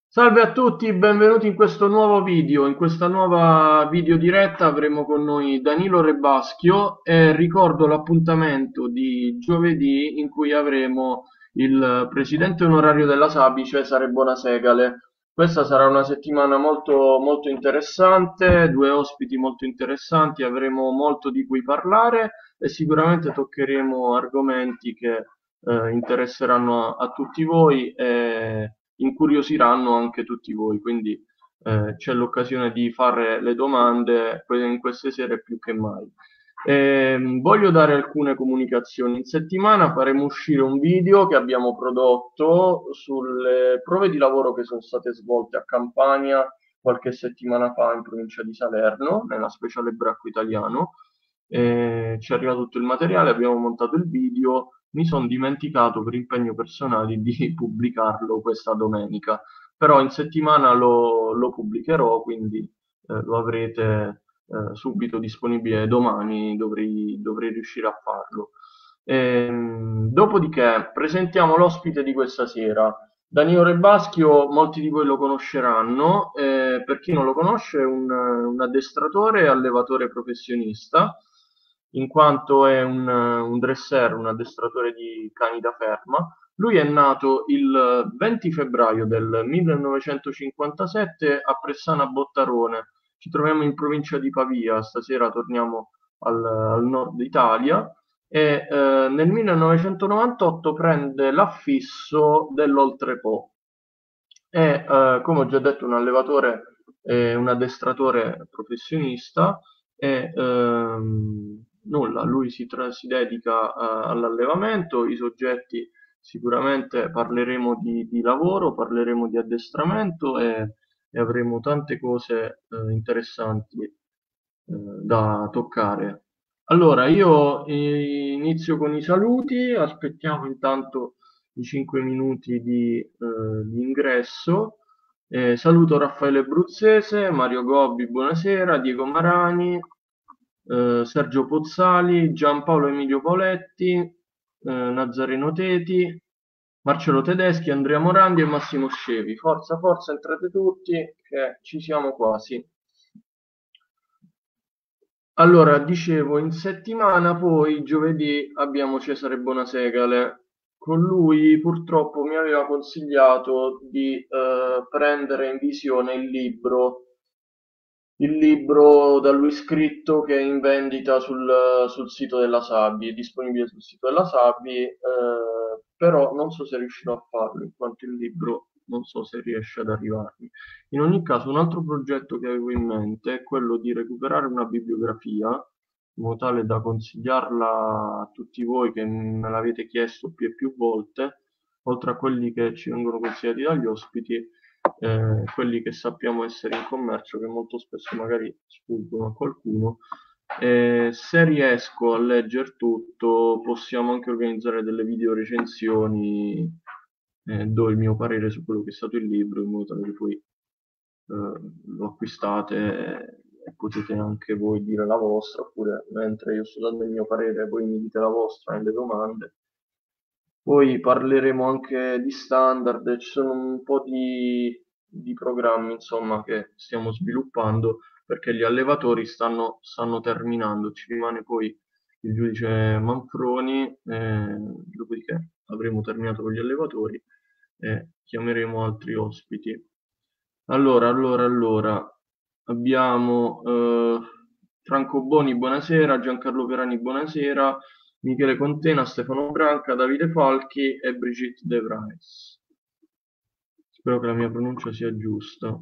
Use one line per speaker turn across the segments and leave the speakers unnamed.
Salve a tutti, benvenuti in questo nuovo video. In questa nuova video diretta avremo con noi Danilo Rebaschio e ricordo l'appuntamento di giovedì in cui avremo il presidente onorario della SABI, Cesare Bonasegale. Questa sarà una settimana molto interessante, due ospiti molto interessanti, avremo molto di cui parlare e sicuramente toccheremo argomenti che interesseranno a tutti voi e incuriosiranno anche tutti voi, quindi c'è l'occasione di fare le domande in queste sere più che mai. Voglio dare alcune comunicazioni. In settimana faremo uscire un video che abbiamo prodotto sulle prove di lavoro che sono state svolte a Campania qualche settimana fa in provincia di Salerno, nella speciale Bracco Italiano. Ci arriva tutto il materiale, abbiamo montato il video. Mi sono dimenticato per impegno personale di pubblicarlo questa domenica, però in settimana lo pubblicherò, quindi lo avrete subito disponibile domani, dovrei riuscire a farlo. Dopodiché presentiamo l'ospite di questa sera. Danilo Rebaschio, molti di voi lo conosceranno, per chi non lo conosce è un addestratore e allevatore professionista, in quanto è un dresser, un addestratore di cani da ferma. Lui è nato il 20 febbraio del 1957 a Pressana Bottarone. Ci troviamo in provincia di Pavia, stasera torniamo al nord Italia e nel 1998 prende l'affisso dell'Oltrepo. È, come ho già detto, un allevatore e un addestratore professionista e nulla, lui si dedica all'allevamento, i soggetti sicuramente parleremo di lavoro, parleremo di addestramento e avremo tante cose interessanti da toccare. Allora, io inizio con i saluti, aspettiamo intanto i 5 minuti di ingresso. Saluto Raffaele Bruzzese, Mario Gobbi, buonasera, Diego Marani, Sergio Pozzali, Giampaolo Emilio Poletti, Nazareno Teti, Marcello Tedeschi, Andrea Morandi e Massimo Scevi. Forza, forza, entrate tutti, che ci siamo quasi. Allora, dicevo, in settimana poi giovedì abbiamo Cesare Bonasegale. Con lui purtroppo mi aveva consigliato di prendere in visione il libro da lui scritto che è in vendita sul sito della Sabbi, è disponibile sul sito della Sabbi, però non so se riuscirò a farlo, in quanto il libro non so se riesce ad arrivarmi. In ogni caso, un altro progetto che avevo in mente è quello di recuperare una bibliografia, in modo tale da consigliarla a tutti voi che me l'avete chiesto più e più volte, oltre a quelli che ci vengono consigliati dagli ospiti, quelli che sappiamo essere in commercio, che molto spesso magari sfuggono a qualcuno. Se riesco a leggere tutto, possiamo anche organizzare delle video recensioni, do il mio parere su quello che è stato il libro, in modo tale che poi lo acquistate e potete anche voi dire la vostra, oppure mentre io sto dando il mio parere, voi mi dite la vostra nelle domande. Poi parleremo anche di standard, ci sono un po' di programmi insomma che stiamo sviluppando perché gli allevatori stanno terminando, ci rimane poi il giudice Manfroni, dopodiché avremo terminato con gli allevatori e chiameremo altri ospiti. Allora, abbiamo Franco Boni, buonasera, Giancarlo Perani, buonasera, Michele Contena, Stefano Branca, Davide Falchi e Brigitte De Vries. Spero che la mia pronuncia sia giusta.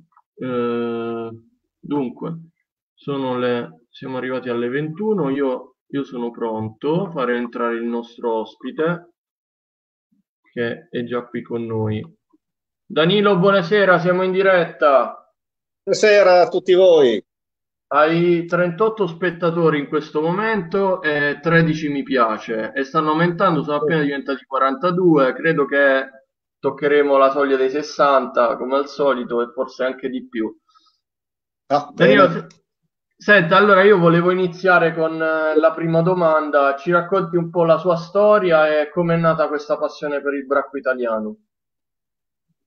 Dunque, siamo arrivati alle 21, io sono pronto a fare entrare il nostro ospite che è già qui con noi. Danilo, buonasera, siamo in diretta.
Buonasera a tutti voi.
Hai 38 spettatori in questo momento e 13 mi piace e stanno aumentando, sono appena diventati 42, credo che toccheremo la soglia dei 60 come al solito e forse anche di più.
Ah,
Danilo,
bene.
senta, allora io volevo iniziare con la prima domanda, ci racconti un po' la sua storia e come è nata questa passione per il bracco italiano?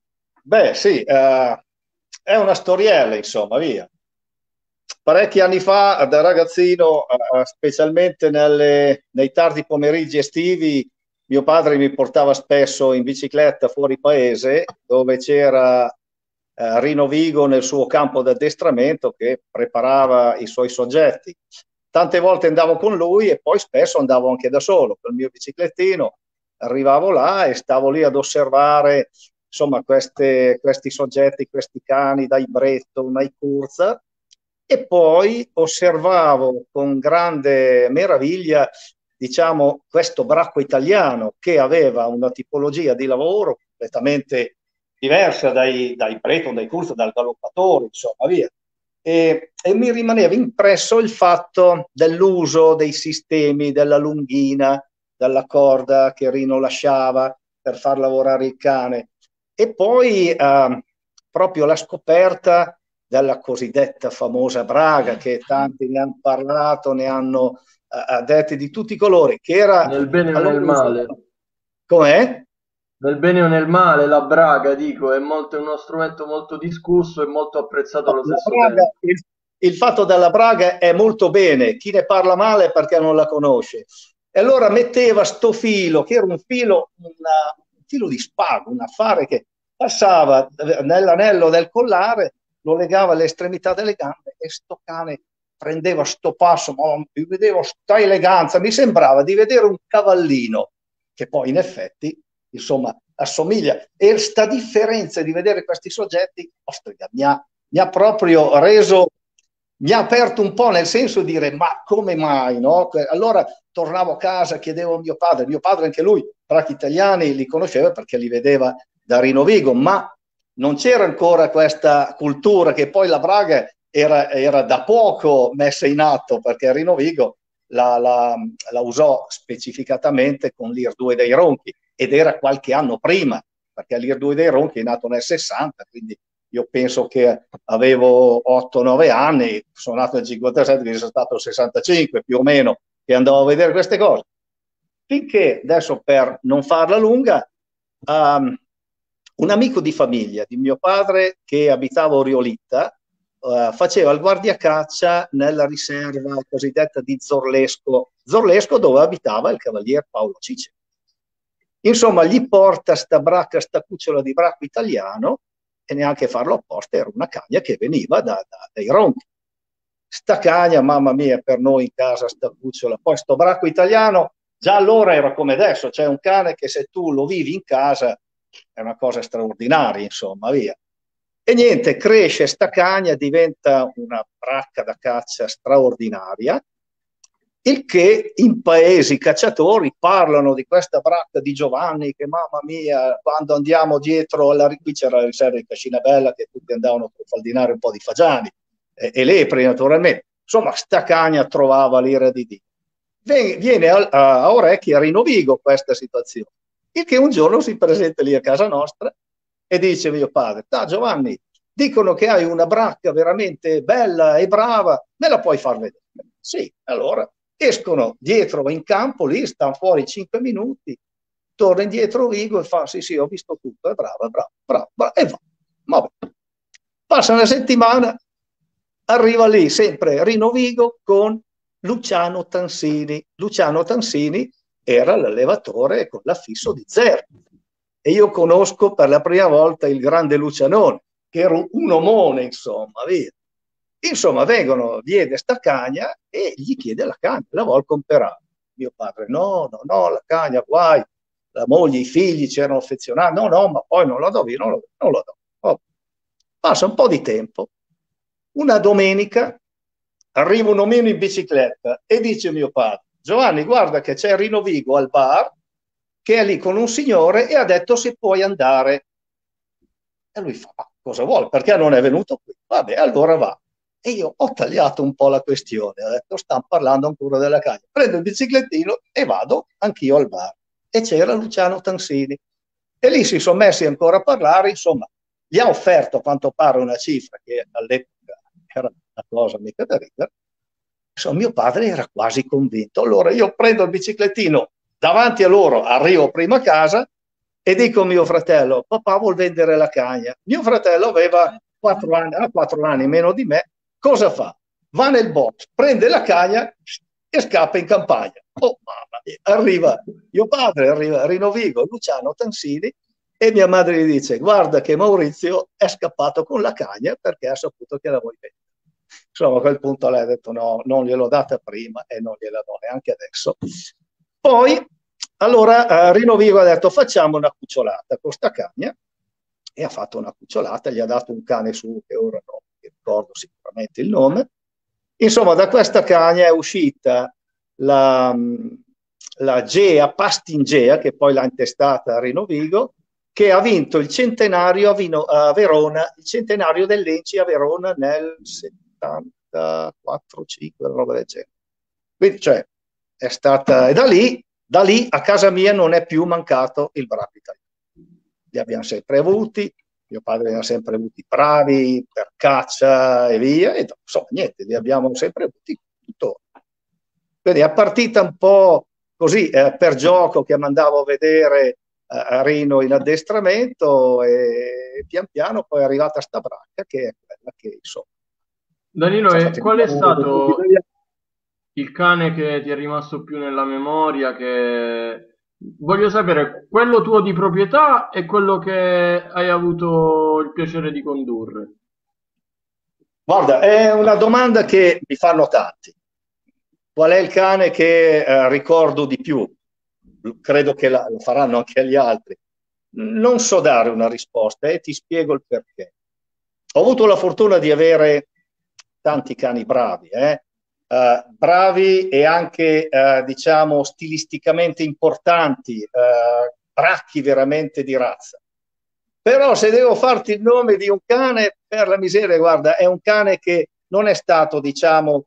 Beh, sì, è una storiella, insomma, via. Parecchi anni fa, da ragazzino, specialmente nei tardi pomeriggi estivi, mio padre mi portava spesso in bicicletta fuori paese, dove c'era Rino Vigo nel suo campo d'addestramento che preparava i suoi soggetti. Tante volte andavo con lui e poi spesso andavo anche da solo col mio biciclettino. Arrivavo là e stavo lì ad osservare insomma questi soggetti, questi cani dai Breton ai Kurza, e poi osservavo con grande meraviglia, diciamo, questo bracco italiano che aveva una tipologia di lavoro completamente diversa dai Breton, dai Kurza, dal galoppatore, insomma, via. E mi rimaneva impresso il fatto dell'uso dei sistemi, della lunghina, della corda che Rino lasciava per far lavorare il cane. E poi proprio la scoperta della cosiddetta famosa Braga, che tanti ne hanno parlato, ne hanno detti di tutti i colori, che era
Nel bene o nel
allora
male?
com'è?
Nel bene o nel male, la braga, dico, è uno strumento molto discusso e molto apprezzato allo
La
stesso
Braga,
tempo.
il fatto della Braga è molto bene, chi ne parla male è perché non la conosce. E allora metteva sto filo, che era un filo di spago, un affare che passava nell'anello del collare, lo legava alle estremità delle gambe e sto cane prendeva sto passo, ma mi vedevo sta eleganza, mi sembrava di vedere un cavallino, che poi in effetti, insomma, assomiglia. E sta differenza di vedere questi soggetti, ostrica, mi ha proprio reso, mi ha aperto un po' nel senso di dire ma come mai, no? Allora tornavo a casa, chiedevo a mio padre anche lui, bracchi italiani li conosceva perché li vedeva da Rino Vigo, ma non c'era ancora questa cultura che poi la Braga era da poco messa in atto perché Rino Vigo la usò specificatamente con l'IR2 dei Ronchi ed era qualche anno prima perché l'IR2 dei Ronchi è nato nel 60, quindi io penso che avevo 8-9 anni, sono nato nel 57, quindi sono stato il 65 più o meno, che andavo a vedere queste cose. Finché, adesso per non farla lunga, un amico di famiglia di mio padre che abitava a Oriolitta faceva il guardiacaccia nella riserva cosiddetta di Zorlesco, Zorlesco dove abitava il cavalier Paolo Cicero. Insomma, gli porta sta bracca, sta cucciola di bracco italiano e neanche farlo apposta, era una cagna che veniva dai ronchi. Sta cagna, mamma mia, per noi in casa sta cucciola. Poi sto bracco italiano, già allora era come adesso, c'è un cane che se tu lo vivi in casa è una cosa straordinaria, insomma, via. E niente, cresce sta cagna, diventa una bracca da caccia straordinaria, il che in paesi cacciatori parlano di questa bracca di Giovanni che mamma mia, quando andiamo dietro alla qui c'era la riserva di Cascinabella che tutti andavano a trofaldinare un po' di fagiani e lepri naturalmente. Insomma, sta cagna trovava l'ira di Dio. Viene a orecchi a Rino Vigo questa situazione, il che un giorno si presenta lì a casa nostra e dice mio padre, Giovanni, dicono che hai una bracca veramente bella e brava, me la puoi far vedere? Sì, allora escono dietro in campo, lì stanno fuori 5 minuti, torna indietro Vigo e fa sì sì ho visto tutto, è brava, brava, brava, brava e va. Vabbè. Passa una settimana, arriva lì sempre Rino Vigo con Luciano Tansini. Luciano Tansini era l'allevatore con l'affisso di Zerbi e io conosco per la prima volta il grande Lucianone, che era un omone, insomma, via. Insomma, viene sta cagna e gli chiede la cagna, la vuol comprare. Mio padre, no, no, no, la cagna, guai, la moglie, i figli c'erano affezionati, no, no, ma poi non la do, io non la do. Oh. Passa un po' di tempo, una domenica arriva un omino in bicicletta e dice mio padre, Giovanni, guarda che c'è Rino Vigo al bar, che è lì con un signore e ha detto se puoi andare. E lui fa, ma cosa vuole? Perché non è venuto qui? Vabbè, allora va. E io ho tagliato un po' la questione, ho detto, stanno parlando ancora della cagna. Prendo il biciclettino e vado anch'io al bar. E c'era Luciano Tansini. E lì si sono messi ancora a parlare, insomma, gli ha offerto a quanto pare una cifra che all'epoca era una cosa mica da ridere. Insomma, mio padre era quasi convinto. Allora io prendo il biciclettino davanti a loro, arrivo prima a casa, e dico a mio fratello, papà vuol vendere la cagna. Mio fratello aveva 4 anni, ha 4 anni meno di me, cosa fa? Va nel box, prende la cagna e scappa in campagna. Oh, mamma mia, arriva mio padre, arriva Rino Vigo, Luciano Tansini, e mia madre gli dice, guarda che Maurizio è scappato con la cagna perché ha saputo che la vuoi vendere. Insomma, a quel punto lei ha detto no, non gliel'ho data prima e non gliela do neanche adesso. Poi, allora, Rino Vigo ha detto facciamo una cucciolata con sta cagna, e ha fatto una cucciolata, gli ha dato un cane su, che ora non mi ricordo sicuramente il nome. Insomma, da questa cagna è uscita la Gea, Pastingea, che poi l'ha intestata a Rino Vigo, che ha vinto il centenario a Verona, il centenario dell'Enci a Verona nel 74, 5, roba del genere. Quindi, cioè, è stata, e da lì a casa mia non è più mancato il bravo italiano. Li abbiamo sempre avuti, mio padre li ha sempre avuti bravi per caccia e via, e insomma, niente, li abbiamo sempre avuti tutto. Quindi è partita un po' così, per gioco, che mandavo a vedere a Rino in addestramento, e pian piano poi è arrivata sta bracca, che è quella che insomma
Danilo,
ci ha
e
fatto
qual è
innamorare per tutti
stato
noi.
il cane che ti è rimasto più nella memoria? Che... Voglio sapere quello tuo di proprietà e quello che hai avuto il piacere di condurre.
Guarda, è una domanda che mi fanno tanti. Qual è il cane che ricordo di più? Credo che lo faranno anche gli altri. Non so dare una risposta e ti spiego il perché. Ho avuto la fortuna di avere tanti cani bravi, bravi e anche, diciamo, stilisticamente importanti, bracchi veramente di razza. Però se devo farti il nome di un cane, per la miseria, guarda, è un cane che non è stato, diciamo,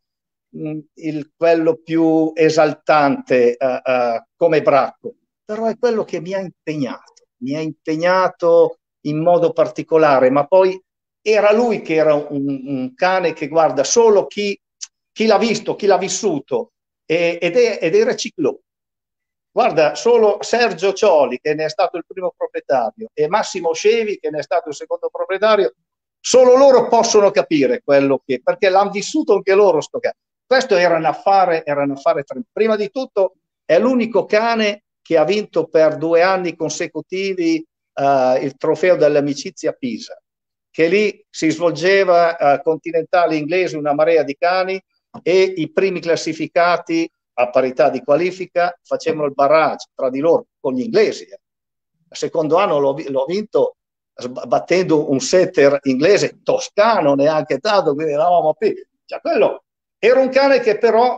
quello più esaltante come bracco, però è quello che mi ha impegnato in modo particolare, ma poi era lui che era un cane che, guarda, solo chi l'ha visto, chi l'ha vissuto, ed era Ciclone. Guarda, solo Sergio Cioli, che ne è stato il primo proprietario, e Massimo Scevi, che ne è stato il secondo proprietario, solo loro possono capire quello che, perché l'hanno vissuto anche loro sto cane. Questo era un affare. Prima di tutto è l'unico cane che ha vinto per 2 anni consecutivi il trofeo dell'amicizia a Pisa, che lì si svolgeva continentale inglese, una marea di cani, e i primi classificati a parità di qualifica facevano il barrage tra di loro con gli inglesi. Il secondo anno l'ho vinto battendo un setter inglese toscano, neanche tanto, quindi eravamo qui. Cioè, quello era un cane che però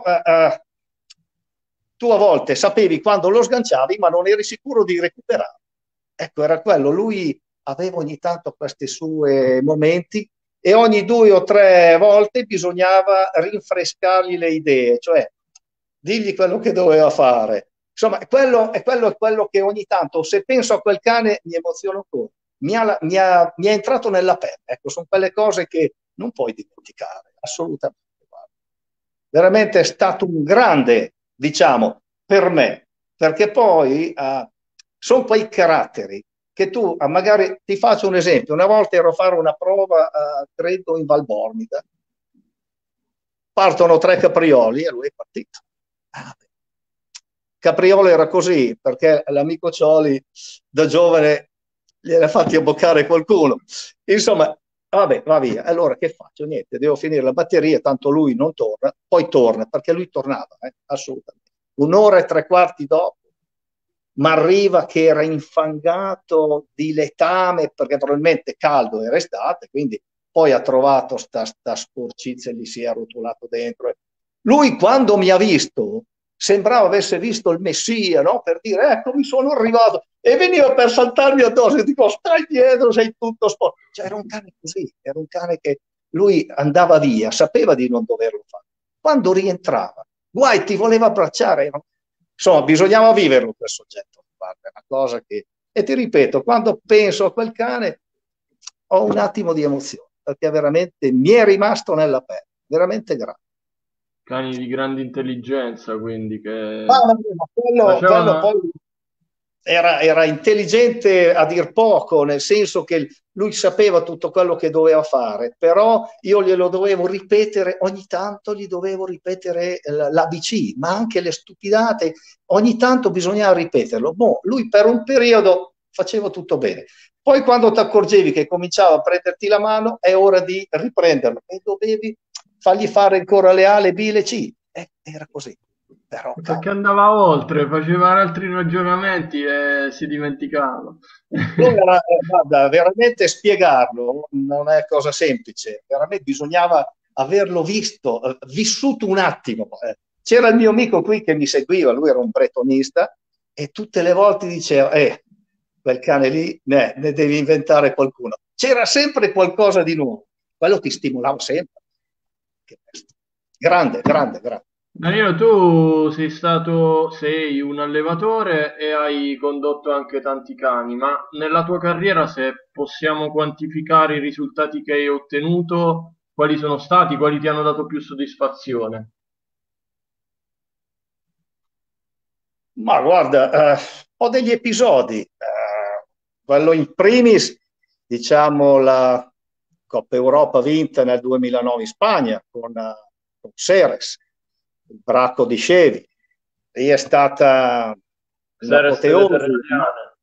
tu a volte sapevi quando lo sganciavi, ma non eri sicuro di recuperare. Ecco, era quello. Lui aveva ogni tanto questi suoi momenti, e ogni 2 o 3 volte bisognava rinfrescargli le idee, cioè digli quello che doveva fare. Insomma, è quello che ogni tanto, se penso a quel cane, mi emoziono ancora. Mi è entrato nella pelle. Ecco, sono quelle cose che non puoi dimenticare, assolutamente. Veramente è stato un grande, diciamo, per me, perché poi sono quei caratteri che tu, magari ti faccio un esempio, una volta ero a fare una prova, credo in Valbormida, partono 3 caprioli e lui è partito. Capriolo era così, perché l'amico Cioli da giovane gliene ha fatti abboccare qualcuno. Insomma, vabbè, va via. Allora che faccio? Niente, devo finire la batteria, tanto lui non torna, poi torna, perché lui tornava, assolutamente. 1 ora e 3 quarti dopo, ma arriva che era infangato di letame, perché probabilmente caldo era estate, quindi poi ha trovato sta sporcizia e gli si è rotolato dentro. Lui, quando mi ha visto, sembrava avesse visto il Messia, no? Per dire, ecco, mi sono arrivato, e veniva per saltarmi addosso e dico, stai dietro, sei tutto sporco. Cioè, era un cane così, era un cane che lui andava via, sapeva di non doverlo fare. Quando rientrava, guai, ti voleva abbracciare. Insomma, bisognava viverlo quel soggetto. Guarda, è una cosa che... E ti ripeto, quando penso a quel cane ho un attimo di emozione, perché veramente mi è rimasto nella pelle, veramente grande.
Cani di grande intelligenza, quindi, che
Ma quello
facevano...
poi era intelligente a dir poco, nel senso che lui sapeva tutto quello che doveva fare, però io glielo dovevo ripetere, ogni tanto gli dovevo ripetere l'ABC, ma anche le stupidate, ogni tanto bisognava ripeterlo. Boh, lui per un periodo faceva tutto bene. Poi quando ti accorgevi che cominciava a prenderti la mano, è ora di riprenderlo e dovevi fargli fare ancora le A, le B, le C. Era così. Però,
Perché andava oltre, faceva altri ragionamenti e si dimenticava.
allora, guarda, veramente spiegarlo non è cosa semplice, veramente bisognava averlo visto, vissuto un attimo. C'era il mio amico qui che mi seguiva, lui era un bretonista e tutte le volte diceva, quel cane lì, ne devi inventare qualcuno. C'era sempre qualcosa di nuovo, quello ti stimolava sempre. Grande, grande, grande.
Danilo, sei un allevatore e hai condotto anche tanti cani, ma nella tua carriera, se possiamo quantificare i risultati che hai ottenuto, quali sono stati, quali ti hanno dato più soddisfazione?
Ma guarda, ho degli episodi, quello in primis, diciamo, la Coppa Europa vinta nel 2009 in Spagna con Seres, il bracco di Scevi. Lì è stata
Seres delle
un'apoteosi.
Terre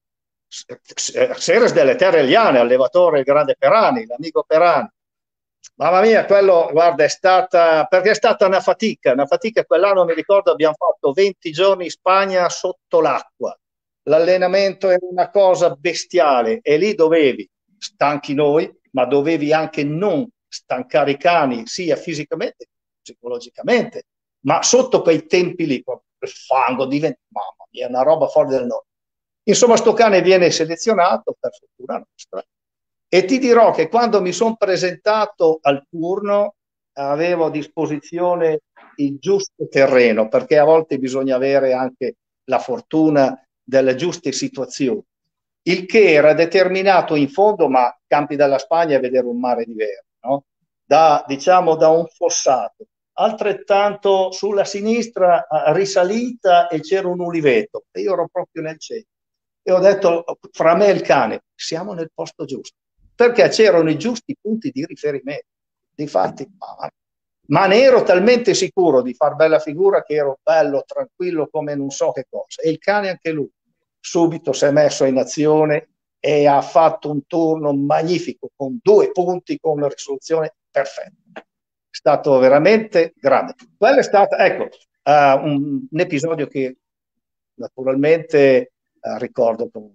Seres delle Terre Eliane, allevatore il grande Perani, l'amico Perani. Mamma mia, quello, guarda, perché è stata una fatica quell'anno, mi ricordo, abbiamo fatto 20 giorni in Spagna sotto l'acqua. L'allenamento era una cosa bestiale e lì dovevi, stanchi noi, ma dovevi anche non stancare i cani, sia fisicamente che psicologicamente, ma sotto quei tempi lì, il fango diventa, mamma mia, una roba fuori del nord. Insomma, sto cane viene selezionato, per fortuna nostra, e ti dirò che quando mi sono presentato al turno avevo a disposizione il giusto terreno, perché a volte bisogna avere anche la fortuna delle giuste situazioni. Il che era determinato in fondo, ma campi della Spagna a vedere un mare diverso, no? Diciamo, da un fossato. Altrettanto sulla sinistra risalita e c'era un uliveto e io ero proprio nel centro e ho detto fra me e il cane siamo nel posto giusto perché c'erano i giusti punti di riferimento. Difatti, ma ne ero talmente sicuro di far bella figura che ero bello, tranquillo come non so che cosa. E il cane anche lui subito si è messo in azione e ha fatto un turno magnifico con 2 punti, con una risoluzione perfetta. È stato veramente grande. Quello è stato, ecco, un episodio che naturalmente ricordo con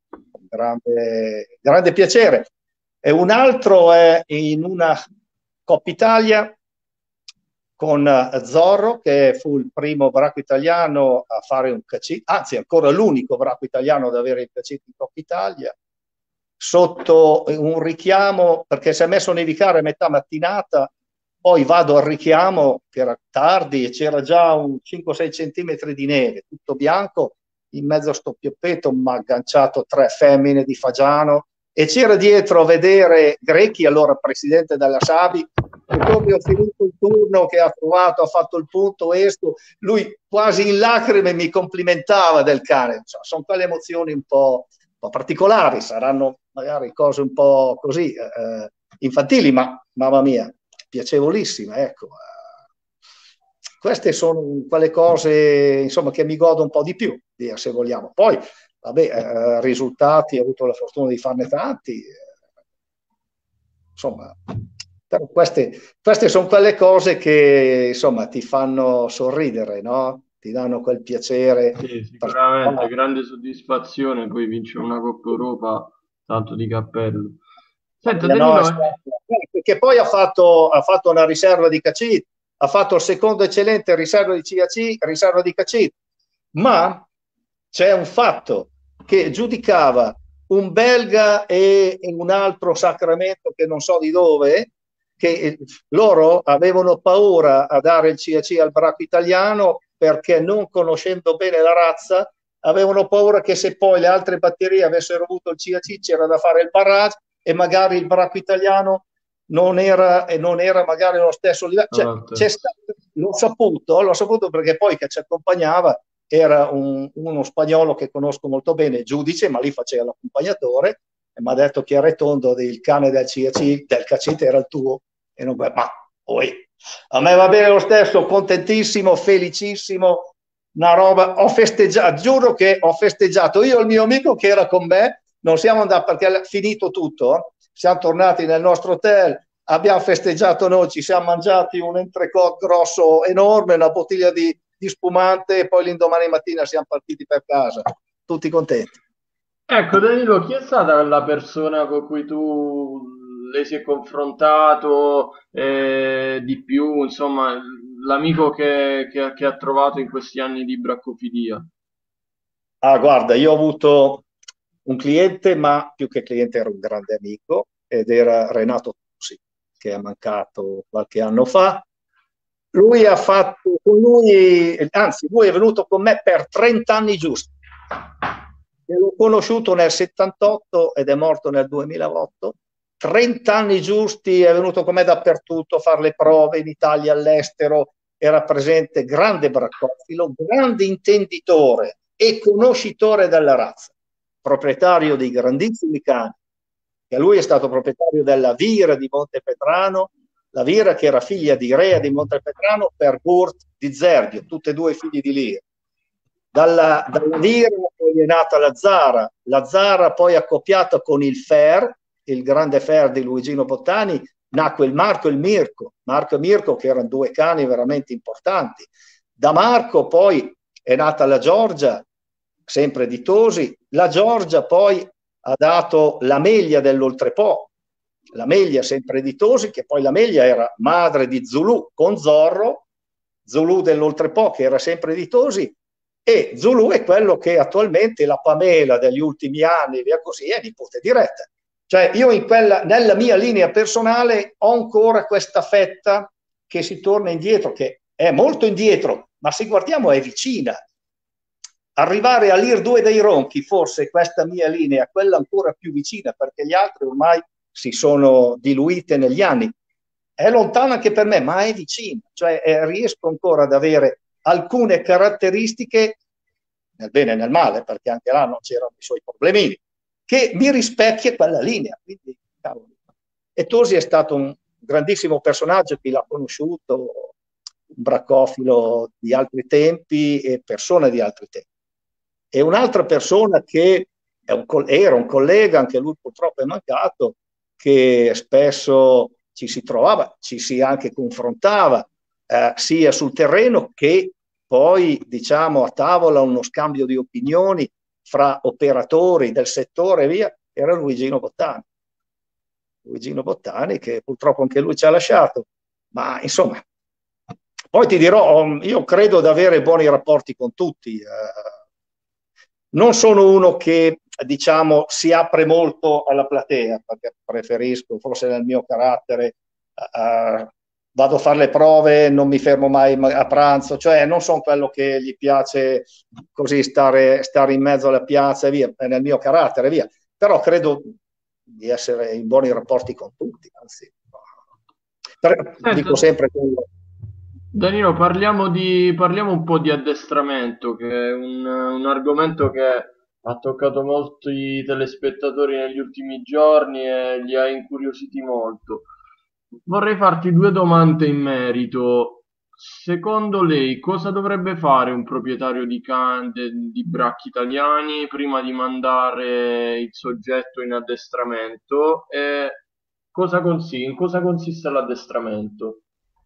grande, grande piacere. E un altro è in una Coppa Italia con Zorro, che fu il primo bracco italiano a fare un cacito, anzi ancora l'unico bracco italiano ad avere il cacito in Coppa Italia, sotto un richiamo, perché si è messo a nevicare a metà mattinata, poi vado al richiamo, che era tardi, e c'era già un 5-6 centimetri di neve, tutto bianco, in mezzo a sto pioppetto mi ha agganciato 3 femmine di fagiano, e c'era dietro a vedere Grecchi, allora presidente della Sabi, e come ho finito il turno che ha trovato, ha fatto il punto esco, lui quasi in lacrime mi complimentava del cane. Sono quelle emozioni un po' particolari, saranno magari cose un po' così infantili, ma mamma mia, piacevolissime, ecco. Queste sono quelle cose, insomma, che mi godo un po' di più, se vogliamo. Poi, vabbè, risultati, ho avuto la fortuna di farne tanti, insomma, però queste sono quelle cose che, insomma, ti fanno sorridere, no? Ti danno quel piacere.
Sì, sicuramente, grande soddisfazione, poi vincere una Coppa Europa, tanto di cappello. Senta,
No,
Danilo,
perché poi ha fatto una riserva di Cacit, ha fatto il secondo eccellente riserva di CAC, riserva di Cacit, ma c'è un fatto che giudicava un belga e un altro Sacramento che non so di dove, che loro avevano paura a dare il CAC al bracco italiano perché non conoscendo bene la razza avevano paura che se poi le altre batterie avessero avuto il CAC c'era da fare il barrage e magari il bracco italiano non era magari allo stesso livello. Cioè, l'ho saputo perché poi che ci accompagnava era uno spagnolo che conosco molto bene, giudice, ma lì faceva l'accompagnatore, e mi ha detto che era tondo del cane del CAC, del Cacete era il tuo, e non, ma poi a me va bene lo stesso, contentissimo, felicissimo, una roba, ho festeggiato, giuro che ho festeggiato io e il mio amico che era con me, non siamo andati perché è finito tutto, siamo tornati nel nostro hotel, abbiamo festeggiato noi, ci siamo mangiati un entrecot grosso enorme, una bottiglia di spumante e poi l'indomani mattina siamo partiti per casa, tutti contenti.
Ecco, Danilo, chi è stata la persona con cui lei si è confrontato di più, insomma, l'amico che ha trovato in questi anni di braccofilia?
Ah, guarda, io ho avuto un cliente, ma più che cliente era un grande amico, ed era Renato Tosi, che è mancato qualche anno fa. Lui ha fatto con lui, anzi, lui è venuto con me per 30 anni giusti. L'ho conosciuto nel 78 ed è morto nel 2008. 30 anni giusti, è venuto con me dappertutto a fare le prove in Italia, all'estero, era presente, grande braccofilo, grande intenditore e conoscitore della razza, proprietario di grandissimi cani, che lui è stato proprietario della Vira di Montepetrano, la Vira che era figlia di Rea di Montepetrano per Gurt di Zerbio, tutti e due figli di Lia. Dalla Vira poi è nata la Zara poi accoppiata con il Fer, il grande Fer di Luigino Bottani, nacque il Marco e il Mirko che erano due cani veramente importanti. Da Marco poi è nata la Giorgia, sempre di Tosi, la Giorgia poi ha dato la Meglia dell'Oltrepo, la Meglia sempre di Tosi, che poi la Meglia era madre di Zulu con Zorro, Zulu dell'Oltrepo che era sempre di Tosi, e Zulu è quello che attualmente la Pamela degli ultimi anni, via così, è nipote diretta. Cioè io nella mia linea personale ho ancora questa fetta che si torna indietro, che è molto indietro, ma se guardiamo è vicina. Arrivare all'IR2 dei Ronchi, forse questa mia linea, quella ancora più vicina, perché gli altri ormai si sono diluite negli anni. È lontana anche per me, ma è vicina. Cioè riesco ancora ad avere alcune caratteristiche, nel bene e nel male, perché anche là non c'erano i suoi problemini, che mi rispecchia quella linea. Quindi, cavolo. E Tosi è stato un grandissimo personaggio, chi l'ha conosciuto, un braccofilo di altri tempi e persona di altri tempi. E un'altra persona che era un collega, anche lui purtroppo è mancato, che spesso ci si trovava, ci si anche confrontava, sia sul terreno che poi, diciamo, a tavola uno scambio di opinioni fra operatori del settore e via, era Luigino Bottani. Luigino Bottani, che purtroppo anche lui ci ha lasciato, ma insomma, poi ti dirò, io credo di avere buoni rapporti con tutti. Non sono uno che, diciamo, si apre molto alla platea, perché preferisco, forse nel mio carattere, vado a fare le prove, non mi fermo mai a pranzo, cioè non sono quello che gli piace così stare in mezzo alla piazza e via, è nel mio carattere, via. Però credo di essere in buoni rapporti con tutti, anzi, dico sempre quello.
Danilo, parliamo un po' di addestramento, che è un argomento che ha toccato molti telespettatori negli ultimi giorni e li ha incuriositi molto. Vorrei farti due domande in merito. Secondo lei, cosa dovrebbe fare un proprietario di bracchi italiani prima di mandare il soggetto in addestramento? E in cosa consiste l'addestramento?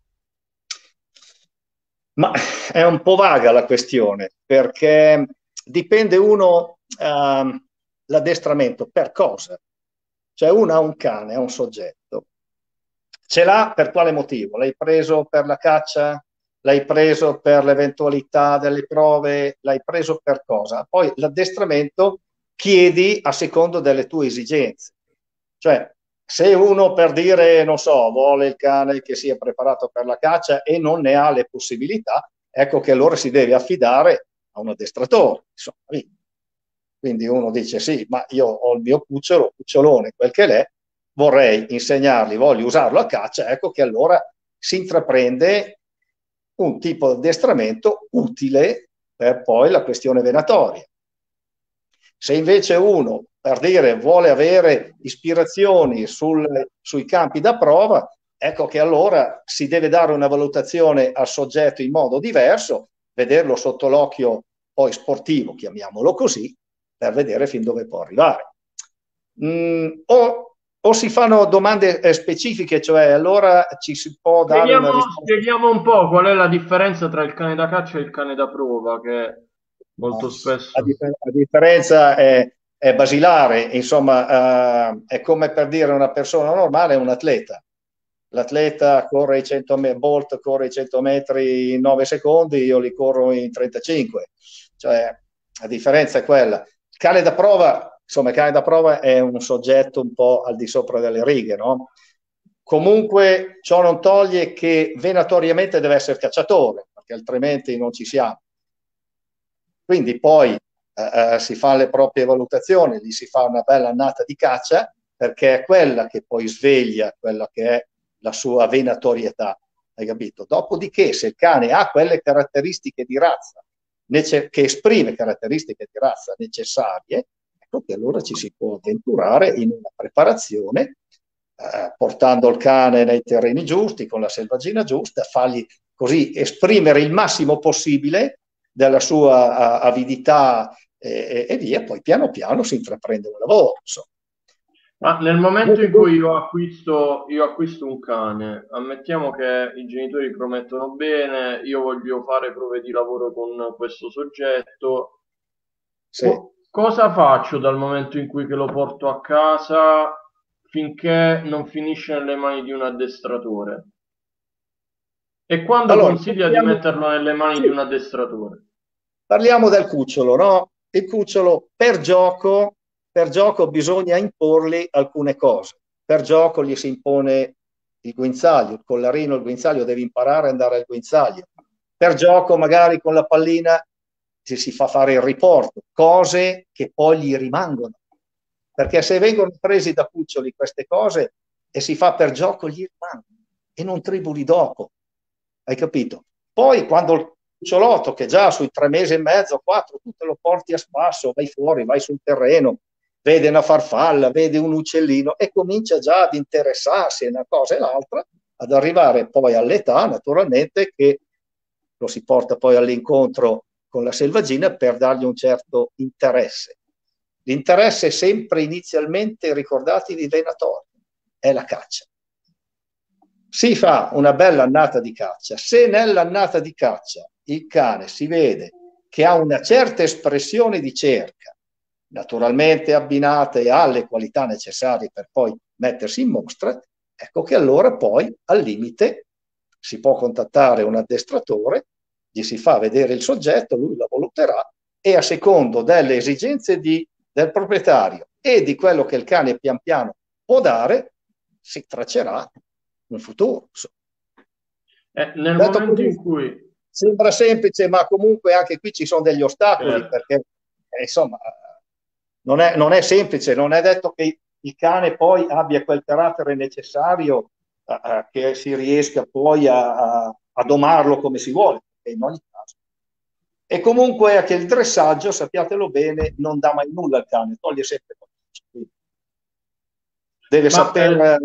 Ma è un po' vaga la questione, perché dipende l'addestramento per cosa. Cioè uno ha un cane, ha un soggetto, ce l'ha per quale motivo? L'hai preso per la caccia? L'hai preso per l'eventualità delle prove? L'hai preso per cosa? Poi l'addestramento chiedi a secondo delle tue esigenze. Cioè, se uno per dire, non so, vuole il cane che sia preparato per la caccia e non ne ha le possibilità, ecco che allora si deve affidare a un addestratore. Insomma, quindi uno dice sì, ma io ho il mio cucciolone, quel che l'è, vorrei insegnargli, voglio usarlo a caccia, ecco che allora si intraprende un tipo di addestramento utile per poi la questione venatoria. Se invece uno, per dire, vuole avere ispirazioni sui campi da prova, ecco che allora si deve dare una valutazione al soggetto in modo diverso, vederlo sotto l'occhio poi sportivo, chiamiamolo così, per vedere fin dove può arrivare. O si fanno domande specifiche, cioè allora ci si può dare una risposta.
Spieghiamo un po' qual è la differenza tra il cane da caccia e il cane da prova, che molto spesso...
La differenza è basilare, insomma, è come per dire una persona normale è un atleta. L'atleta corre i 100 metri, Bolt corre i 100 metri in 9 secondi, io li corro in 35. Cioè, la differenza è quella. Il cane da prova, insomma, il cane da prova è un soggetto un po' al di sopra delle righe, no? Comunque, ciò non toglie che venatoriamente deve essere cacciatore, perché altrimenti non ci siamo. Quindi poi si fa le proprie valutazioni, gli si fa una bella annata di caccia, perché è quella che poi sveglia quella che è la sua venatorietà, hai capito? Dopodiché, se il cane ha quelle caratteristiche di razza, che esprime caratteristiche di razza necessarie, ecco che allora ci si può avventurare in una preparazione, portando il cane nei terreni giusti, con la selvaggina giusta, fargli così esprimere il massimo possibile della sua avidità e via, poi piano piano si intraprende un lavoro, insomma.
Ma nel momento in cui io acquisto un cane, ammettiamo che i genitori promettono bene, io voglio fare prove di lavoro con questo soggetto,
sì.
Cosa faccio dal momento in cui che lo porto a casa finché non finisce nelle mani di un addestratore? E quando
Allora,
consiglia di metterlo nelle mani di un addestratore?
Parliamo del cucciolo, no? Il cucciolo per gioco bisogna imporgli alcune cose. Per gioco gli si impone il guinzaglio, il collarino, il guinzaglio, devi imparare ad andare al guinzaglio. Per gioco magari con la pallina si fa fare il riporto, cose che poi gli rimangono. Perché se vengono presi da cuccioli queste cose e si fa per gioco, gli rimangono e non tribuli dopo. Hai capito? Poi quando il cucciolotto, che già sui 3 mesi e mezzo, 4, tu te lo porti a spasso, vai fuori, vai sul terreno, vede una farfalla, vede un uccellino e comincia già ad interessarsi a una cosa e l'altra, ad arrivare poi all'età, naturalmente, che lo si porta poi all'incontro con la selvaggina per dargli un certo interesse. L'interesse è sempre inizialmente, ricordatevi, venatorio, è la caccia. Si fa una bella annata di caccia. Se nell'annata di caccia il cane si vede che ha una certa espressione di cerca, naturalmente abbinate alle qualità necessarie per poi mettersi in mostra, ecco che allora poi al limite si può contattare un addestratore, gli si fa vedere il soggetto, lui la valuterà e a secondo delle esigenze del proprietario e di quello che il cane pian piano può dare, si traccerà un futuro.
Nel momento in cui...
Sembra semplice, ma comunque anche qui ci sono degli ostacoli, perché insomma non è semplice, non è detto che il cane poi abbia quel carattere necessario che si riesca poi a domarlo come si vuole, in ogni caso. E comunque anche il dressaggio, sappiatelo bene, non dà mai nulla al cane, toglie sempre qualcosa. Deve sapere...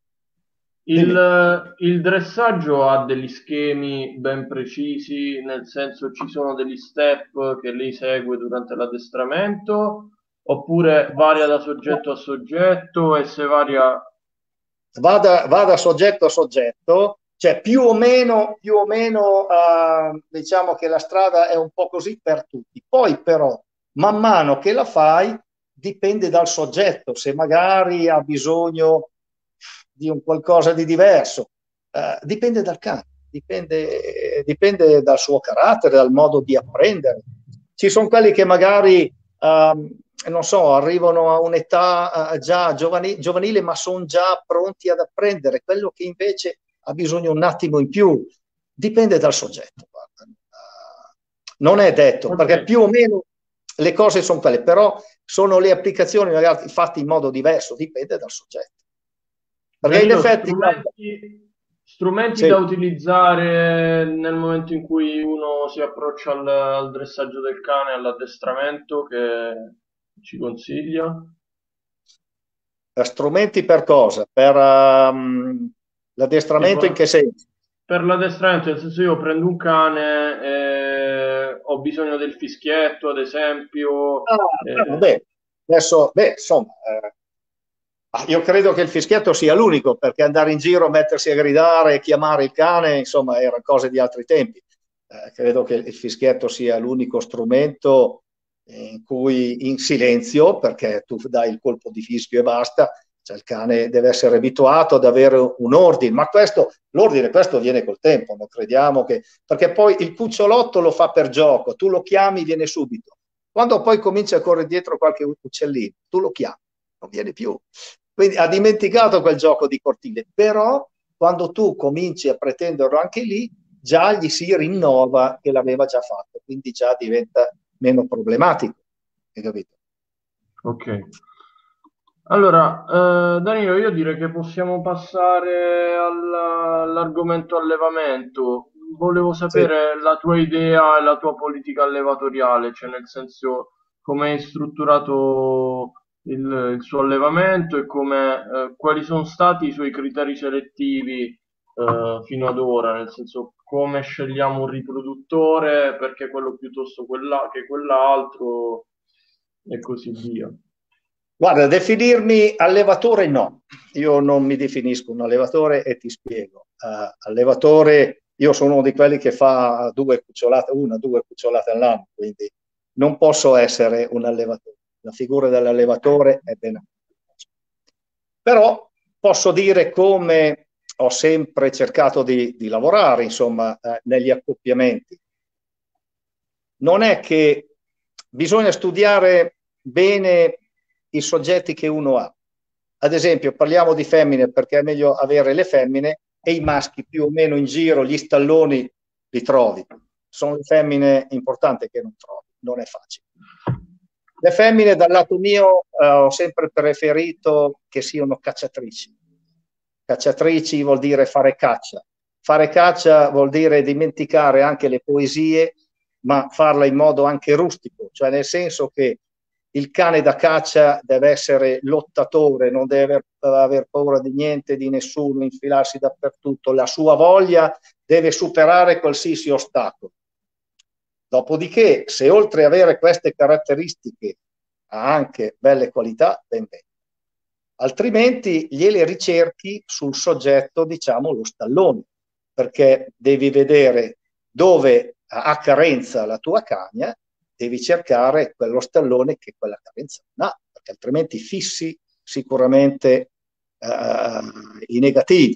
Il dressaggio ha degli schemi ben precisi, nel senso ci sono degli step che lei segue durante l'addestramento, oppure varia da soggetto a soggetto e se varia...
Va da soggetto a soggetto, cioè più o meno diciamo che la strada è un po' così per tutti. Poi però, man mano che la fai, dipende dal soggetto, se magari ha bisogno di un qualcosa di diverso, dipende dal cane, dipende dal suo carattere, dal modo di apprendere. Ci sono quelli che magari non so, arrivano a un'età già giovanile, ma sono già pronti ad apprendere. Quello che invece ha bisogno un attimo in più, dipende dal soggetto. Non è detto, perché più o meno le cose sono quelle, però sono le applicazioni magari fatte in modo diverso, dipende dal soggetto. Perché in effetti...
Strumenti
Sì.
da utilizzare nel momento in cui uno si approccia al dressaggio del cane, all'addestramento, che ci consiglia?
Strumenti per cosa? Per l'addestramento in che
Tipo,
senso?
per l'addestramento, nel senso io prendo un cane e ho bisogno del fischietto, ad esempio.
Vabbè, adesso, beh, insomma, io credo che il fischietto sia l'unico, perché andare in giro, mettersi a gridare e chiamare il cane, insomma, erano cose di altri tempi. Credo che il fischietto sia l'unico strumento in cui in silenzio, perché tu dai il colpo di fischio e basta, cioè il cane deve essere abituato ad avere un ordine, ma l'ordine questo viene col tempo, non crediamo che, perché poi il cucciolotto lo fa per gioco, tu lo chiami, viene subito. Quando poi comincia a correre dietro qualche uccellino, tu lo chiami, non viene più. Quindi ha dimenticato quel gioco di cortile, però quando tu cominci a pretenderlo anche lì, già gli si rinnova che l'aveva già fatto, quindi già diventa meno problematico. Hai capito?
Ok. Allora, Danilo, io direi che possiamo passare all'argomento allevamento. Volevo
Sì.
sapere la tua idea e la tua politica allevatoriale, cioè nel senso come hai strutturato il suo allevamento e quali sono stati i suoi criteri selettivi, fino ad ora, nel senso come scegliamo un riproduttore, perché quello piuttosto che quell'altro e così via.
Guarda, definirmi allevatore no, io non mi definisco un allevatore e ti spiego. Allevatore, io sono uno di quelli che fa una, due cucciolate all'anno, quindi non posso essere un allevatore. La figura dell'allevatore è ben altra. Però posso dire come ho sempre cercato di lavorare, insomma, negli accoppiamenti. Non è che bisogna studiare bene i soggetti che uno ha. Ad esempio, parliamo di femmine perché è meglio avere le femmine e i maschi più o meno in giro, gli stalloni li trovi. Sono le femmine importanti che non trovi, non è facile. Le femmine dal lato mio ho sempre preferito che siano cacciatrici. Cacciatrici vuol dire fare caccia. Fare caccia vuol dire dimenticare anche le poesie, ma farla in modo anche rustico, cioè nel senso che il cane da caccia deve essere lottatore, non deve aver paura di niente, di nessuno, infilarsi dappertutto. La sua voglia deve superare qualsiasi ostacolo. Dopodiché, se oltre ad avere queste caratteristiche ha anche belle qualità, ben bene. Altrimenti gliele ricerchi sul soggetto, diciamo, lo stallone, perché devi vedere dove ha carenza la tua cagna, devi cercare quello stallone che quella carenza non ha, perché altrimenti fissi sicuramente i negativi.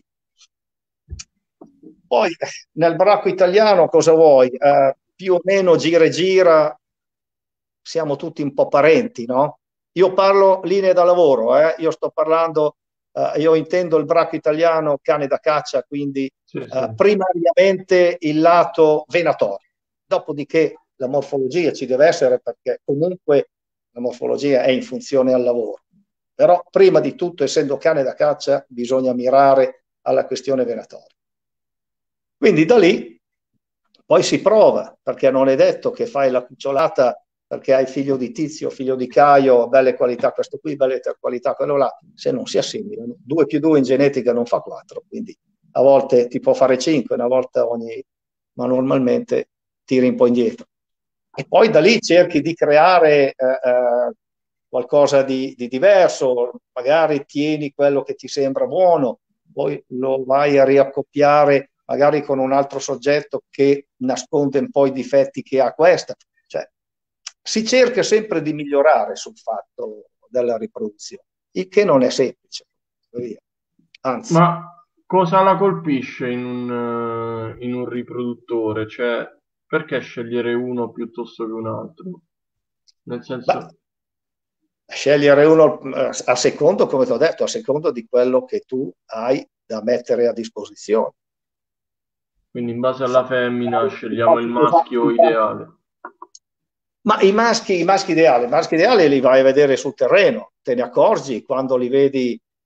Poi nel bracco italiano cosa vuoi? Più o meno gira e gira, siamo tutti un po' parenti, no? Io parlo linee da lavoro, io sto parlando, io intendo il bracco italiano cane da caccia, quindi
Sì, sì.
primariamente il lato venatorio. Dopodiché la morfologia ci deve essere perché comunque la morfologia è in funzione al lavoro. Però prima di tutto, essendo cane da caccia, bisogna mirare alla questione venatoria. Quindi da lì poi si prova, perché non è detto che fai la cucciolata perché hai figlio di Tizio, figlio di Caio, belle qualità questo qui, belle qualità quello là, se non si assimilano. 2 più 2 in genetica non fa 4, quindi a volte ti può fare 5, una volta ogni, ma normalmente tiri un po' indietro. E poi da lì cerchi di creare qualcosa di diverso, magari tieni quello che ti sembra buono, poi lo vai a riaccoppiare magari con un altro soggetto che nasconde un po' i difetti che ha questa. Cioè, si cerca sempre di migliorare sul fatto della riproduzione, il che non è semplice. Anzi,
Ma cosa la colpisce in un riproduttore? Cioè, perché scegliere uno piuttosto che un altro? Nel
beh,
senso,
scegliere uno a secondo, come ti ho detto, a secondo di quello che tu hai da mettere a disposizione.
quindi in base alla femmina scegliamo il maschio ideale.
Ma i maschi ideali li vai a vedere sul terreno, te ne accorgi quando li vedi